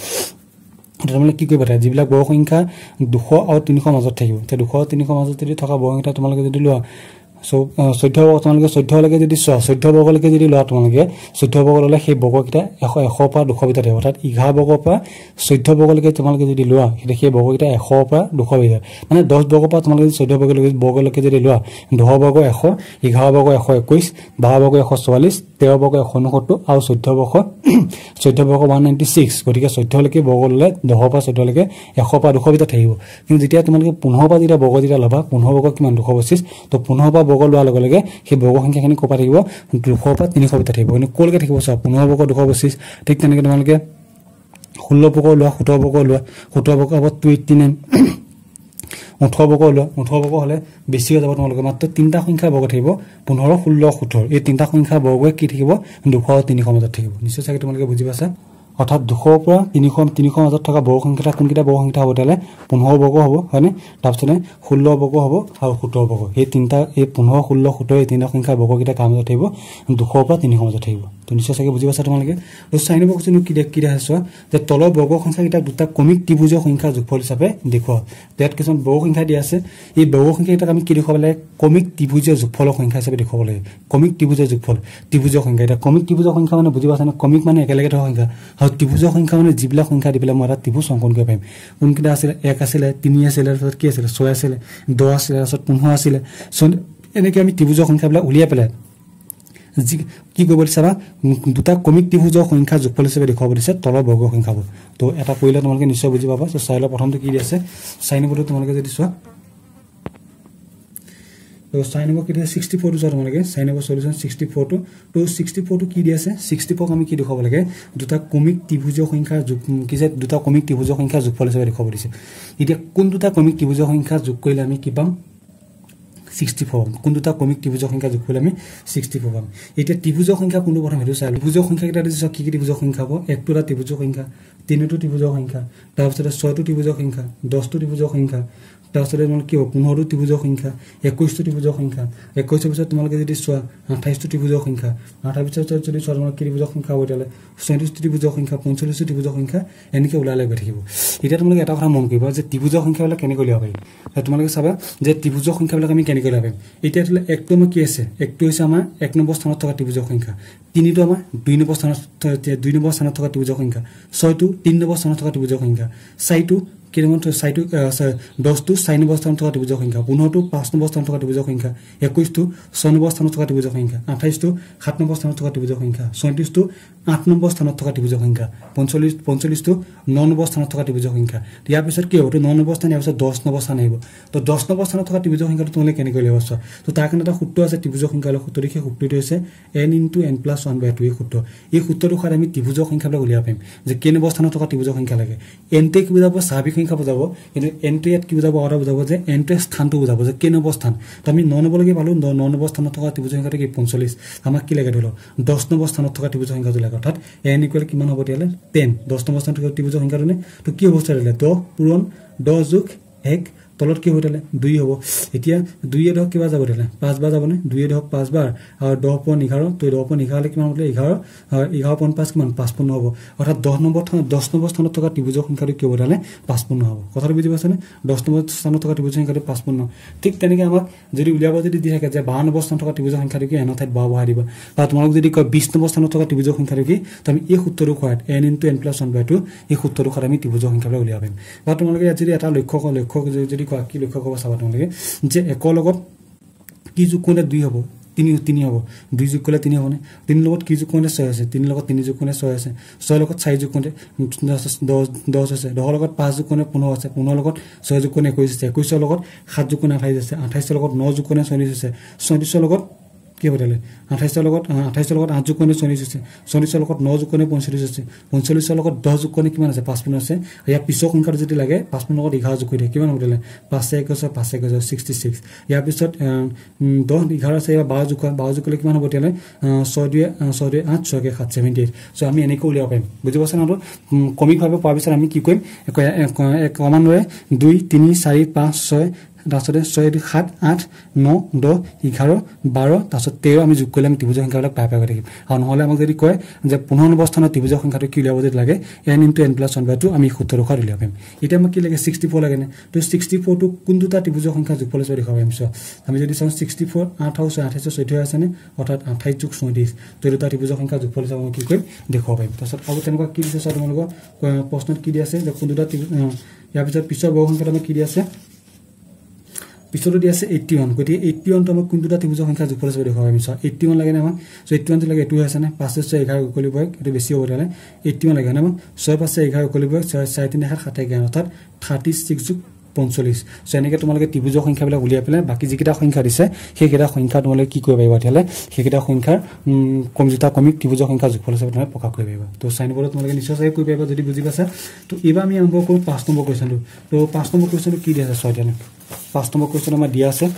এটা মানে কি কৰিব পাৰে যিবিলাক বৰ্গ সংখ্যা দুশ আৰু তিনিশ মাজত থাকিব তে দুশ আৰু তিনিশ মাজত যদি থকা বৰ্গ সংখ্যা তোমালোকে যদি লোৱা সো চৈধ্য বৰ্গ তোমালোকে চৈধ্য লৈকে যদি চোৱা চৈধ্য বৰ্গলৈকে যদি লোৱা তোমালোকে চৈধ্য বৰ্গ ল'লে সেই বৰ্গকেইটা এশ এশ পৰা দুশ ভিতৰত আহিব অৰ্থাৎ এঘাৰ বৰ্গৰ পৰা চৈধ্য বৰ্গলৈকে তোমালোকে যদি লোৱা তেতিয়া সেই বৰ্গকেইটা এশৰ পৰা দুশ ভিতৰত মানে দহ বৰ্গৰ পৰা তোমালোকে যদি চৈধ্য বৰ্গলৈকে বৰ্গলৈকে যদি লোৱা দহ বৰ্গ এশ এঘাৰ বৰ্গ এশ একৈশ বাৰ বৰ্গ এশ চৌৱাল্লিছ তেৰ বৰ্গ এশ ঊনসত্তৰ আৰু চৈধ্য বৰ্গ চৈধ্য বৰ্গ one ninety-six গতিকে চৈধ্যলৈকে বৰ্গ ল'লে দহৰ পৰা চৈধ্যলৈকে এশ পৰা দুশ ভিতৰত থাকিব কিন্তু যেতিয়া তোমালোকে পোন্ধৰ পৰা যেতিয়া বৰ্গ যেতিয়া ল'বা পোন্ধৰ বৰ্গ কিমান দুশ পঁচিছ তো পোন্ধৰ পৰা বৰ্গ লোৱাৰ লগে লগে সেই বৰ্গ সংখ্যাখিনি ক'ৰ পৰা থাকিব দুশৰ পৰা তিনিশ ভিতৰত থাকিব কিন্তু ক'লৈকে থাকিব চোৱা পোন্ধৰ বৰ্গ দুশ পঁচিছ ঠিক তেনেকৈ তোমালোকে ষোল্ল বৰ্গ লোৱা সোতৰ বৰ্গ লোৱা সোতৰ বৰ্গ হ'ব two eighty-nine ওঠৰ বৰ্গ লোৱা ওঠৰ বৰ্গ হ'লে বেছি হৈ যাব তোমালোকে মাত্ৰ তিনিটা সংখ্যা বৰ্গ থাকিব পোন্ধৰ ষোল্ল সোতৰ এই তিনিটা সংখ্যা বৰ্গই কি থাকিব দুশ আৰু তিনিশ মাজত থাকিব নিশ্চয় চাগে তোমালোকে বুজি পাইছা অৰ্থাৎ দুশৰ পৰা তিনিশ তিনিশ মাজত থকা বৰ্গ সংখ্যাটা কোনকেইটা বৰ্গ সংখ্যা হ'ব তেলে পোন্ধৰ বৰ্গ হ'ব হয়নে তাৰপিছতে ষোল্ল বৰ্গ হ'ব আৰু সোতৰ বৰ্গ এই তিনিটা এই পোন্ধৰ ষোল্ল সোতৰ এই তিনিটা সংখ্যা বৰ্গকেইটা কাৰ মাজত থাকিব দুশৰ পৰা তিনিশ মাজত থাকিব তো নিশ্চয় চাগে বুজি পাইছা তোমালোকে তো চাৰি নম্বৰ কুৱেশ্যনটো কি কি দেখা চোৱা যে তলৰ বৰ্গ সংখ্যাকেইটা দুটা কমিক ত্ৰিভুজৰ সংখ্যা যোগফল হিচাপে দেখুওৱা ইয়াত কিছুমান বৰ্গ সংখ্যা দিয়া আছে এই বৰ্গ সংখ্যাকেইটাক আমি কি দেখুৱাব লাগে কমিক ত্ৰিভুজৰ যোগফলৰ সংখ্যা হিচাপে দেখুৱাব লাগে কমিক ত্ৰিভুজৰ যোগফল ত্ৰিভুজৰ সংখ্যা এটা কমিক ত্ৰিভুজৰ সংখ্যা মানে বুজি পাইছা নে কমিক মানে একেলগে থকা সংখ্যা আৰু ত্ৰিভুজৰ সংখ্যা মানে যিবিলাক সংখ্যা দি পেলাই মই এটা ত্ৰিভুজ অংকন কৰিব পাৰিম কোনকেইটা আছিলে এক আছিলে তিনি আছিলে তাৰপিছত কি আছিলে ছয় আছিলে দহ আছিলে তাৰপিছত পোন্ধৰ আছিলে চ' এনেকৈ আমি ত্ৰিভুজৰ সংখ্যাবিলাক উলিয়াই পেলাই যি কি কৰিব দিছে বা দুটা কমিক ত্ৰিভুজৰ সংখ্যা যোগফল হিচাপে দেখুৱাব দিছে তলৰ বৰ্গ সংখ্যাবোৰ তো এটা কৰিলে তোমালোকে নিশ্চয় বুজি পাবা চাই লোৱা প্ৰথমটো কি দি আছে চাই নম্বৰটো তোমালোকে যদি চোৱা তো চাই নম্বৰ কি দিছে sixty-four টো চোৱা তোমালোকে চাই নম্বৰ সলিউশন sixty-four টো তো sixty-four টো কি দি আছে sixty-four আমি কি দেখুৱাব লাগে দুটা কমিক ত্ৰিভুজৰ সংখ্যা যোগ কি যে দুটা কমিক ত্ৰিভুজৰ সংখ্যা যোগফল হিচাপে দেখুৱাব দিছে এতিয়া কোন দুটা কমিক ত্ৰিভুজৰ সংখ্যা যোগ কৰিলে আমি কি পাম sixty-four কোন দুটা কমিক ত্ৰিভুজৰ সংখ্যা যোগ কৰিলে আমি sixty-four পাম এতিয়া ত্ৰিভুজৰ সংখ্যা কোনটো প্ৰথম হেতু চাই ত্ৰিভুজৰ সংখ্যা কেইটা দিছে কি কি ত্ৰিভুজৰ সংখ্যা হ'ব এক টো ত্ৰিভুজৰ সংখ্যা তিনি টো ত্ৰিভুজৰ সংখ্যা তাৰপিছত ছয় টো ত্ৰিভুজৰ সংখ্যা দহ টো ত্ৰিভুজৰ সংখ্যা তাৰপিছতে তোমালোকে কি হ'ব পোন্ধৰটো ত্ৰিভুজৰ সংখ্যা একৈশটো ত্ৰিভুজৰ সংখ্যা একৈশৰ পিছত তোমালোকে যদি চোৱা আঠাইশটো ত্ৰিভুজৰ সংখ্যা আঠাইশৰ পিছত যদি চোৱা তোমালোকে ত্ৰিভুজৰ সংখ্যা হ'ব তেতিয়াহ'লে ছয়ত্ৰিশটো ত্ৰিভুজৰ সংখ্যা পঞ্চল্লিশটো ত্ৰিভুজৰ সংখ্যা এনেকৈ ওলালে গৈ থাকিব এতিয়া তোমালোকে এটা কথা মন কৰিবা যে ত্ৰিভুজৰ সংখ্যাবিলাক কেনেকৈ উলিয়াব পাৰিম তোমালোকে চাবা যে ত্ৰিভুজৰ সংখ্যাবিলাক আমি কেনেকৈ উলিয়াব পাৰিম এতিয়া হ'লে একটো আমাৰ কি আছে একটো হৈছে আমাৰ এক নম্বৰ স্থানত থকা ত্ৰিভুজৰ সংখ্যা তিনিটো আমাৰ দুই নম্বৰ স্থানত দুই নম্বৰ স্থানত থকা ত্ৰিভুজৰ সংখ্যা ছয়টো তিন নম্বৰ স্থানত থকা ত্ৰিভুজৰ সংখ্যা চাৰিটো কিমান চাৰিটো দহটো চাৰি নম্বৰ স্থানত থকা ত্ৰিভুজৰ সংখ্যা পোন্ধৰটো পাঁচ নম্বৰ স্থানত থকা ত্ৰিভুজৰ সংখ্যা একৈশটো ছয় নম্বৰ স্থানত থকা ত্ৰিভুজৰ সংখ্যা আঠাইশটো সাত নম্বৰ স্থানত থকা ত্ৰিভুজৰ সংখ্যা ছয়ত্ৰিশটো আঠ নম্বৰ স্থানত থকা ত্ৰিভুজৰ সংখ্যা পঞ্চল্লিশ পঞ্চল্লিশটো ন নম্বৰ স্থানত থকা ত্ৰিভুজৰ সংখ্যা ইয়াৰ পিছত কি হ'ব তো ন নম্বৰ স্থান ইয়াৰ পিছত দহ নম্বৰ স্থান আহিব তো দহ নম্বৰ স্থানত থকা ত্ৰিভুজৰ সংখ্যাটো তোমালোকে কেনেকৈ উলিয়াব চোৱা তো তাৰ কাৰণে এটা সূত্ৰ আছে ত্ৰিভুজৰ সংখ্যাৰ সূত্ৰটো সেই সূত্ৰটো হৈছে n into n plus one by two এই সূত্ৰ এই সূত্ৰটো খাই আমি ত্ৰিভুজৰ সংখ্যাবিলাক উলিয়াব পাৰিম যে কেই নম্বৰ স্থানত থকা ত্ৰিভুজৰ সংখ্যা লাগে n তে কি বুজাব স্বাভাৱিক সংখ্যা বুজাব কিন্তু n টো ইয়াত কি বুজাব আৰু বুজাব যে n টো স্থানটো বুজাব যে কেই নম্বৰ স্থান তো আমি ন নম্বৰ লৈকে পালো ন নম্বৰ স্থানত থকা ত্ৰিভুজৰ সংখ্যাটো কি পঞ্চল্লিশ আমাক কি লাগে ধৰিলো দহ নম্বৰ স্থানত থকা ত্ৰিভুজৰ সংখ্যাটো লাগে অৰ্থাৎ n ইকুৱেল কিমান হ'ব তেতিয়ালে দহ দহ নম্বৰ স্থানত থকা ত্ৰিভুজৰ সংখ্যাটো নে তো কি অৱস্থা দিলে দহ পূৰণ দহ যোগ এক তলত কি হ'ব তেতিয়ালে দুই হ'ব এতিয়া দুই এ দহ কিবা যাব তেতিয়ালে পাঁচ বাৰ যাবনে দুই এ দহ পাঁচ বাৰ আৰু দহ পূৰণ এঘাৰ তো দহ পূৰণ এঘাৰ হ'লে কিমান হ'ব এঘাৰ এঘাৰ পূৰণ পাঁচ কিমান পাঁচপন্ন হ'ব অৰ্থাৎ দহ নম্বৰ দহ নম্বৰ স্থানত থকা ত্ৰিভুজৰ সংখ্যাটো কি হ'ব তেতিয়ালে পাঁচপন্ন হ'ব কথাটো বুজি পাইছানে দহ নম্বৰ স্থানত থকা ত্ৰিভুজৰ সংখ্যাটো পাঁচপন্ন ঠিক তেনেকৈ আমাক যদি উলিয়াব যদি দি থাকে যে বাৰ নম্বৰ স্থানত থকা ত্ৰিভুজৰ সংখ্যাটো কি এন ঠাইত বাৰ বহাই দিবা বা তোমালোক যদি কয় বিশ নম্বৰ স্থানত থকা ত্ৰিভুজৰ সংখ্যাটো কি তো আমি এই সূত্ৰটো সহায়ত n into n plus one by two এই সূত্ৰটো সহায়ত আমি ত্ৰিভুজৰ সংখ্যাবিলাক উলিয়াব পাৰিম বা তোমালোকে ইয়াত যদি এটা লক্ষ্য লক্ষ্য যদি কোৱা কি লক্ষ্য কৰিব চাবা তোমালোকে যে একৰ লগত কি যোগ কৰিলে দুই হ'ব তিনি তিনি হ'ব দুই যোগ কৰিলে তিনি হ'বনে তিনি লগত কি যোগ কৰিলে ছয় আছে তিনি লগত তিনি যোগ কৰিলে ছয় আছে ছয় লগত চাৰি যোগ কৰিলে দহ দহ আছে দহৰ লগত পাঁচ যোগ কৰিলে পোন্ধৰ আছে পোন্ধৰৰ লগত ছয় যোগ কৰিলে একৈছ আছে একৈছৰ লগত সাত যোগ কৰিলে আঠাইছ আছে আঠাইছৰ লগত ন যোগ কৰিলে ছয়ত্ৰিছ আছে ছয়ত্ৰিছৰ লগত কি হ'ব তেতিয়ালে আঠাইছৰ লগত আঠাইছৰ লগত আঠ যোগ কৰিলে চল্লিছ আছে চল্লিছৰ লগত ন যোগ কৰিলে পঞ্চল্লিছ আছে পঞ্চল্লিছৰ লগত দহ যোগ কৰিলে কিমান আছে পাঁচপন্ন আছে ইয়াৰ পিছৰ সংখ্যাটো যদি লাগে পাঁচপন্ন লগত এঘাৰ যোগ কৰি দিয়ে কিমান হ'ব তেতিয়ালে পাঁচ একৈছ পাঁচ একৈছ ছিক্সটি ছিক্স ইয়াৰ পিছত দহ এঘাৰ আছে ইয়াৰ বাৰ যোগ কৰা বাৰ যোগ কৰিলে কিমান হ'ব তেতিয়ালে ছয় দুই ছয় দুই আঠ ছয় সাত ছেভেণ্টি এইট চ' আমি এনেকৈ উলিয়াব পাৰিম বুজি পাইছে ন ক্ৰমিকভাৱে পোৱাৰ পিছত আমি কি কৰিম ক্ৰমান্বয়ে দুই তিনি চাৰি পাঁচ ছয় তাৰপিছতে ছয় সাত আঠ ন দহ এঘাৰ বাৰ তাৰপিছত তেৰ আমি যোগ কৰিলে আমি ত্ৰিভুজৰ সংখ্যাবিলাক পাই পাই গৈ থাকিম আৰু নহ'লে আমাক যদি কয় যে পোন্ধৰ নম্বৰ স্থানত ত্ৰিভুজৰ সংখ্যাটো কি উলিয়াব যদি লাগে n into n plus one by two আমি সূত্ৰটো সহায়ত উলিয়াব পাৰিম এতিয়া আমাক কি লাগে ছিক্সটি ফ'ৰ লাগে নে তো ছিক্সটি ফ'ৰটো কোন দুটা ত্ৰিভুজৰ সংখ্যা যোগফল হিচাপে দেখাব পাৰিম চোৱা আমি যদি চাওঁ ছিক্সটি ফ'ৰ আঠ আৰু ছয় আঠাইছ চৈধ্য আছেনে অৰ্থাৎ আঠাইছ যোগ ছয়ত্ৰিছ তো দুটা ত্ৰিভুজৰ সংখ্যা যোগফল হিচাপে আমি কি কৰিম দেখুৱাব পাৰিম তাৰপিছত আৰু তেনেকুৱা কি দিছে চোৱা তোমালোকৰ প্ৰশ্নত কি দি আছে যে কোন দুটা ইয়াৰ পিছত পিছৰ বৰ্গ সংখ্যাটো আমাক কি দি আছে পিছতো দি আছে এইট্টি ওৱান গতিকে এইট্টি ওৱানটো আমাক কোনটো ত্ৰিভুজৰ সংখ্যা যোগফল হিচাপে দেখুৱাব পাৰিম চোৱা এইট্টি ওৱান লাগে নে আমাক চ' এইট্টি ওৱানটো লাগে এইটো আছে নে পাঁচ ছয় এঘাৰ উকলি বয়স এইটো বেছি হ'ব তেতিয়াহ'লে এইট্টি ওৱান লাগে নে আমাক ছয় পাঁচ এঘাৰ উকলি বয়স ছয় চাৰি তিনি সাত সাত এঘাৰ অৰ্থাৎ থাৰ্টি ছিক্স যোগ পঞ্চল্লিছ চ' এনেকৈ তোমালোকে ত্ৰিভুজৰ সংখ্যাবিলাক উলিয়াই পেলাই বাকী যিকেইটা সংখ্যা দিছে সেইকেইটা সংখ্যা তোমালোকে কি কৰিব পাৰিবা তেতিয়াহ'লে সেইকেইটা সংখ্যাৰ কম দুটা কমিক ত্ৰিভুজৰ সংখ্যা যোগফল হিচাপে তোমালোকে প্ৰকাশ কৰিব পাৰিবা তো চাইন বৰ্ডত তোমালোকে নিশ্চয় চাই কৰিব পাৰিবা যদি বুজি পাইছা তো এইবাৰ আমি আৰম্ভ কৰোঁ পাঁচ নম্বৰ কুৱেশ্যনটো তো পাঁচ নম্বৰ কুৱেশ্যনটো কি দিয়া আছে চোৱা তেতিয়াহ'লে পাঁচ নম্বৰ কুৱেশ্যন আমাৰ দিয়া আছে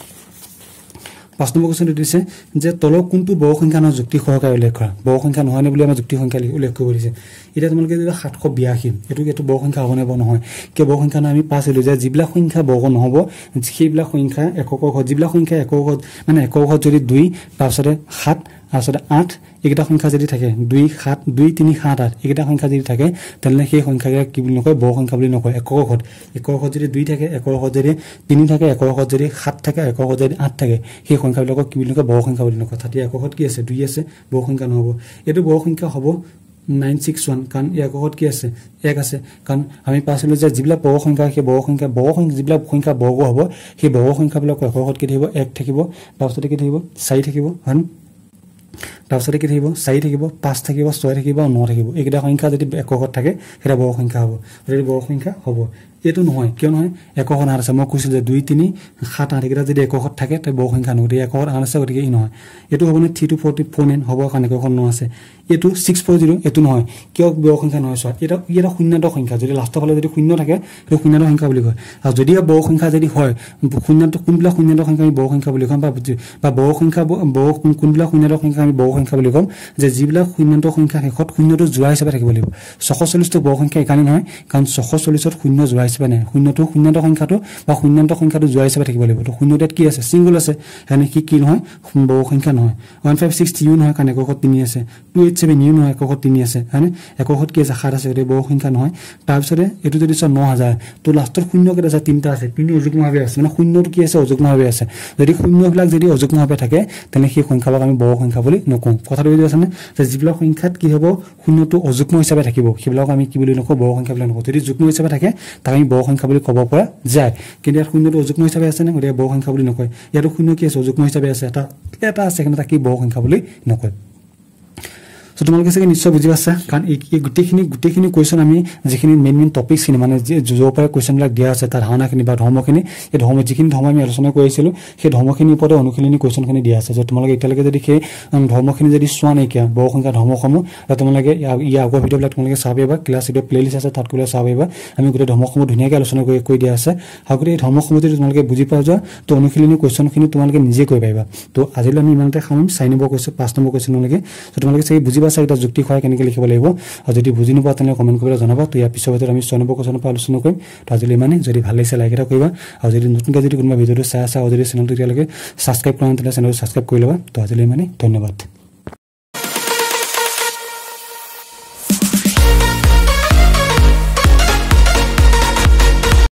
পাঁচ নম্বৰ কুৱেশ্যনটো দিছে যে তলৰ কোনটো বৰ্গ সংখ্যা নহয় যুক্তি সহকাৰে উল্লেখ কৰা বৰ্গ সংখ্যা নহয় নে বুলি আমাৰ যুক্তি সংখ্যা উল্লেখ কৰিব দিছে এতিয়া তোমালোকে যদি সাতশ বিয়াশী এইটো এইটো বৰ্গ সংখ্যা হ'ব নে নহয় কিয় বৰ্গ সংখ্যা নহয় আমি পাইছিলোঁ যে যিবিলাক সংখ্যা বৰ্গ নহ'ব সেইবিলাক সংখ্যা একক ঘৰত যিবিলাক সংখ্যা একক ঘৰত মানে একক ঘৰত যদি দুই তাৰপিছতে সাত তাৰপিছতে আঠ এইকেইটা সংখ্যা যদি থাকে দুই সাত দুই তিনি সাত আঠ এইকেইটা সংখ্যা যদি থাকে তেনেহ'লে সেই সংখ্যাবিলাক কি বুলি নকয় বৰ্গ সংখ্যা বুলি নকয় একক ঘৰত একক ঘৰত যদি দুই থাকে একক ঘৰত যদি তিনি থাকে একক ঘৰত যদি সাত থাকে একক ঘৰত যদি আঠ থাকে সেই সংখ্যাবিলাকক কি বুলি নকয় বৰ্গ সংখ্যা বুলি নকয় তাতে একক ঘৰত কি আছে দুই আছে বৰ্গ সংখ্যা নহ'ব এইটো বৰ্গ সংখ্যা হ'ব নাইন ছিক্স ওৱান কাৰণ ইয়াৰ ঘৰত কি আছে এক আছে কাৰণ আমি পাইছিলোঁ যে যিবিলাক বৰ্গ সংখ্যা সেই বৰ্গ সংখ্যা বৰ্গ সংখ্যা যিবিলাক সংখ্যা বৰ্গ হ'ব সেই বৰ্গ সংখ্যাবিলাক একক ঘৰত কি থাকিব এক থাকিব তাৰপিছতে কি থাকিব চাৰি থাকিব হয় তাৰপিছতে কি থাকিব চাৰি থাকিব পাঁচ থাকিব ছয় থাকিব আৰু ন থাকিব এইকেইটা সংখ্যা যদি এককত থাকে সেইটা বৰ্গ সংখ্যা হ'ব যদি বৰ্গ সংখ্যা হ'ব এইটো নহয় কিয় নহয় এককত আঠ আছে মই কৈছিলোঁ যে দুই তিনি সাত আঠ এইকেইটা যদি এককত থাকে তাই বৰ্গ সংখ্যা নহয় গতিকে এককত আঠ আছে গতিকে ই নহয় এইটো হ'বনে three two forty four nine হ'ব কাৰণ এককত ন আছে এইটো ছিক্স ফ'ৰ জিৰ' এইটো নহয় কিয় বৰ্গ সংখ্যা নহয় চোৱা এটা ই এটা শূন্যত সংখ্যা যদি লাষ্টৰ ফালে যদি শূন্য থাকে সেইটো শূন্যত সংখ্যা বুলি কয় আৰু যদি বৰ্গ সংখ্যা যদি হয় শূন্যত কোনবিলাক শূন্যত সংখ্যা আমি বৰ্গ সংখ্যা বুলি কওঁ বা বা বৰ্গ সংখ্যা বৰ্গ কোনবিলাক শূন্যত সংখ্যা আমি বৰ্গ সংখ্যা বুলি কম যে যিবিলাক শূন্যন্ত সংখ্যা শেষত শূন্যটো জোড়া হিচাপে থাকিব লাগিব ছশ চল্লিশ টো বৰ সংখ্যা একানি নহয় কাৰণ ছশ চল্লিশ ত শূন্য জোড়া হিচাপে নাই শূন্যটো শূন্যন্ত সংখ্যাটো বা শূন্যন্ত সংখ্যাটো জোড়া হিচাপে থাকিব লাগিব তো শূন্যটাত কি আছে সিঙ্গল আছে মানে কি কি নহয় বৰ সংখ্যা নহয় one five six ইউ নহয় কাৰণ এককত তিনি আছে two eight seven ইউ নহয় এককত তিনি আছে মানে এককত কি আছে সাত আছে এটা বৰ সংখ্যা নহয় তাৰ পিছতে এটো যদি ন হাজাৰ তো লাষ্টৰ শূন্য কেটা আছে তিনটা আছে তিনি অযুগ্মভাৱে আছে মানে শূন্যটো কি আছে অযুগ্মভাৱে আছে যদি শূন্যবিলাক যদি অযুগ্মভাৱে থাকে তেনে সেই সংখ্যাবিলাক আমি বৰ সংখ্যা বুলি নকওঁ কথাটো বুজি আছে না যে যিবিলাক সংখ্যাত কি হ'ব শূন্যটো অযুগ্ম হিচাপে থাকিব সেইবিলাক আমি কি বুলি নকওঁ বৰ সংখ্যা বুলি নকওঁ যদি যুগ্ম হিচাপে থাকে তাক আমি বৰ সংখ্যা বুলি ক'ব পৰা যায় কিন্তু ইয়াৰ শূন্যটো অযুগ্ম হিচাপে আছে না গতিকে বৰ সংখ্যা বুলি নকয় ইয়াৰ শূন্য কি আছে অযুগ্ম হিচাপে আছে এটা এটা আছে কিন্তু তাক কি বৰ সংখ্যা বুলি নকয় So তোমালোকে সে নিশ্চয় বুজি পাইছা কাৰণ এই গুটেখিনি গুটেখিনি কোৱেশ্চন আমি যেখিনি মেইন মেইন টপিকস খিনি মানে যে জোৰ পৰা কোৱেশ্চন বিলাক দিয়া আছে তাৰ ধাৰণাখিনি বা ধৰ্মখিনি এই ধৰ্ম যিখিনি ধৰ্ম আমি আলোচনা কৰিছিলো সেই ধৰ্মখিনিৰ ওপৰত অনুশীলনী কোৱেশ্চনখিনি দিয়া আছে যে তোমালোকে এতিয়ালৈকে যদি সেই ধৰ্মখিনি যদি চোৱা নাই কিয়া বহু সংখ্যা ধৰ্মসমূহ তোমালোকে ইয়া আগৰ ভিডিঅ'বিলাক তোমালোকে চাব পাৰিবা ক্লাছ ভিডিঅ' প্লেলিষ্ট আছে তাত গৈ চাব পাৰিবা আমি গোটেই ধৰ্মসমূহ ধুনীয়াকৈ আলোচনা কৰি কৈ দিয়া আছে আৰু গোটেই ধৰ্মসমূহ যদি তোমালোকে বুজি পাও যোৱা তো অনুশীলনী কোৱেশ্চনখিনি তোমালোকে নিজে কৈ পাৰিবা তো আজিলৈ আমি ইমানতে খাম চাৰি নম্বৰ কোৱেশ্চন পাঁচ নম্বৰ কোৱেশ্চনলৈকে তো তোমালোকে সেই বুজি পাইছা এটা যুক্তি হয় কেনেকৈ লিখিব লাগিব আৰু যদি বুজি নোপোৱা তেনে কমেন্ট কৰিবলৈ জনাবা তো ইয়াৰ পিছৰ ভিতৰত আমি ছয় নম্বৰ কোৱেশ্চনৰ পৰা আলোচনা কৰিম তো আজিলৈ মানে যদি ভাল লাগিছে লাইক এটা কৰিবা আৰু যদি নতুনকৈ যদি কোনোবা ভিডিঅ'টো চাই আছা আৰু যদি চেনেলটো এতিয়ালৈকে সাবস্ক্ৰাইব কৰা নাই তেনে চেনেলটো সাবস্ক্ৰাইব কৰি ল'বা তো আজিলৈ মানে ধন্যবাদ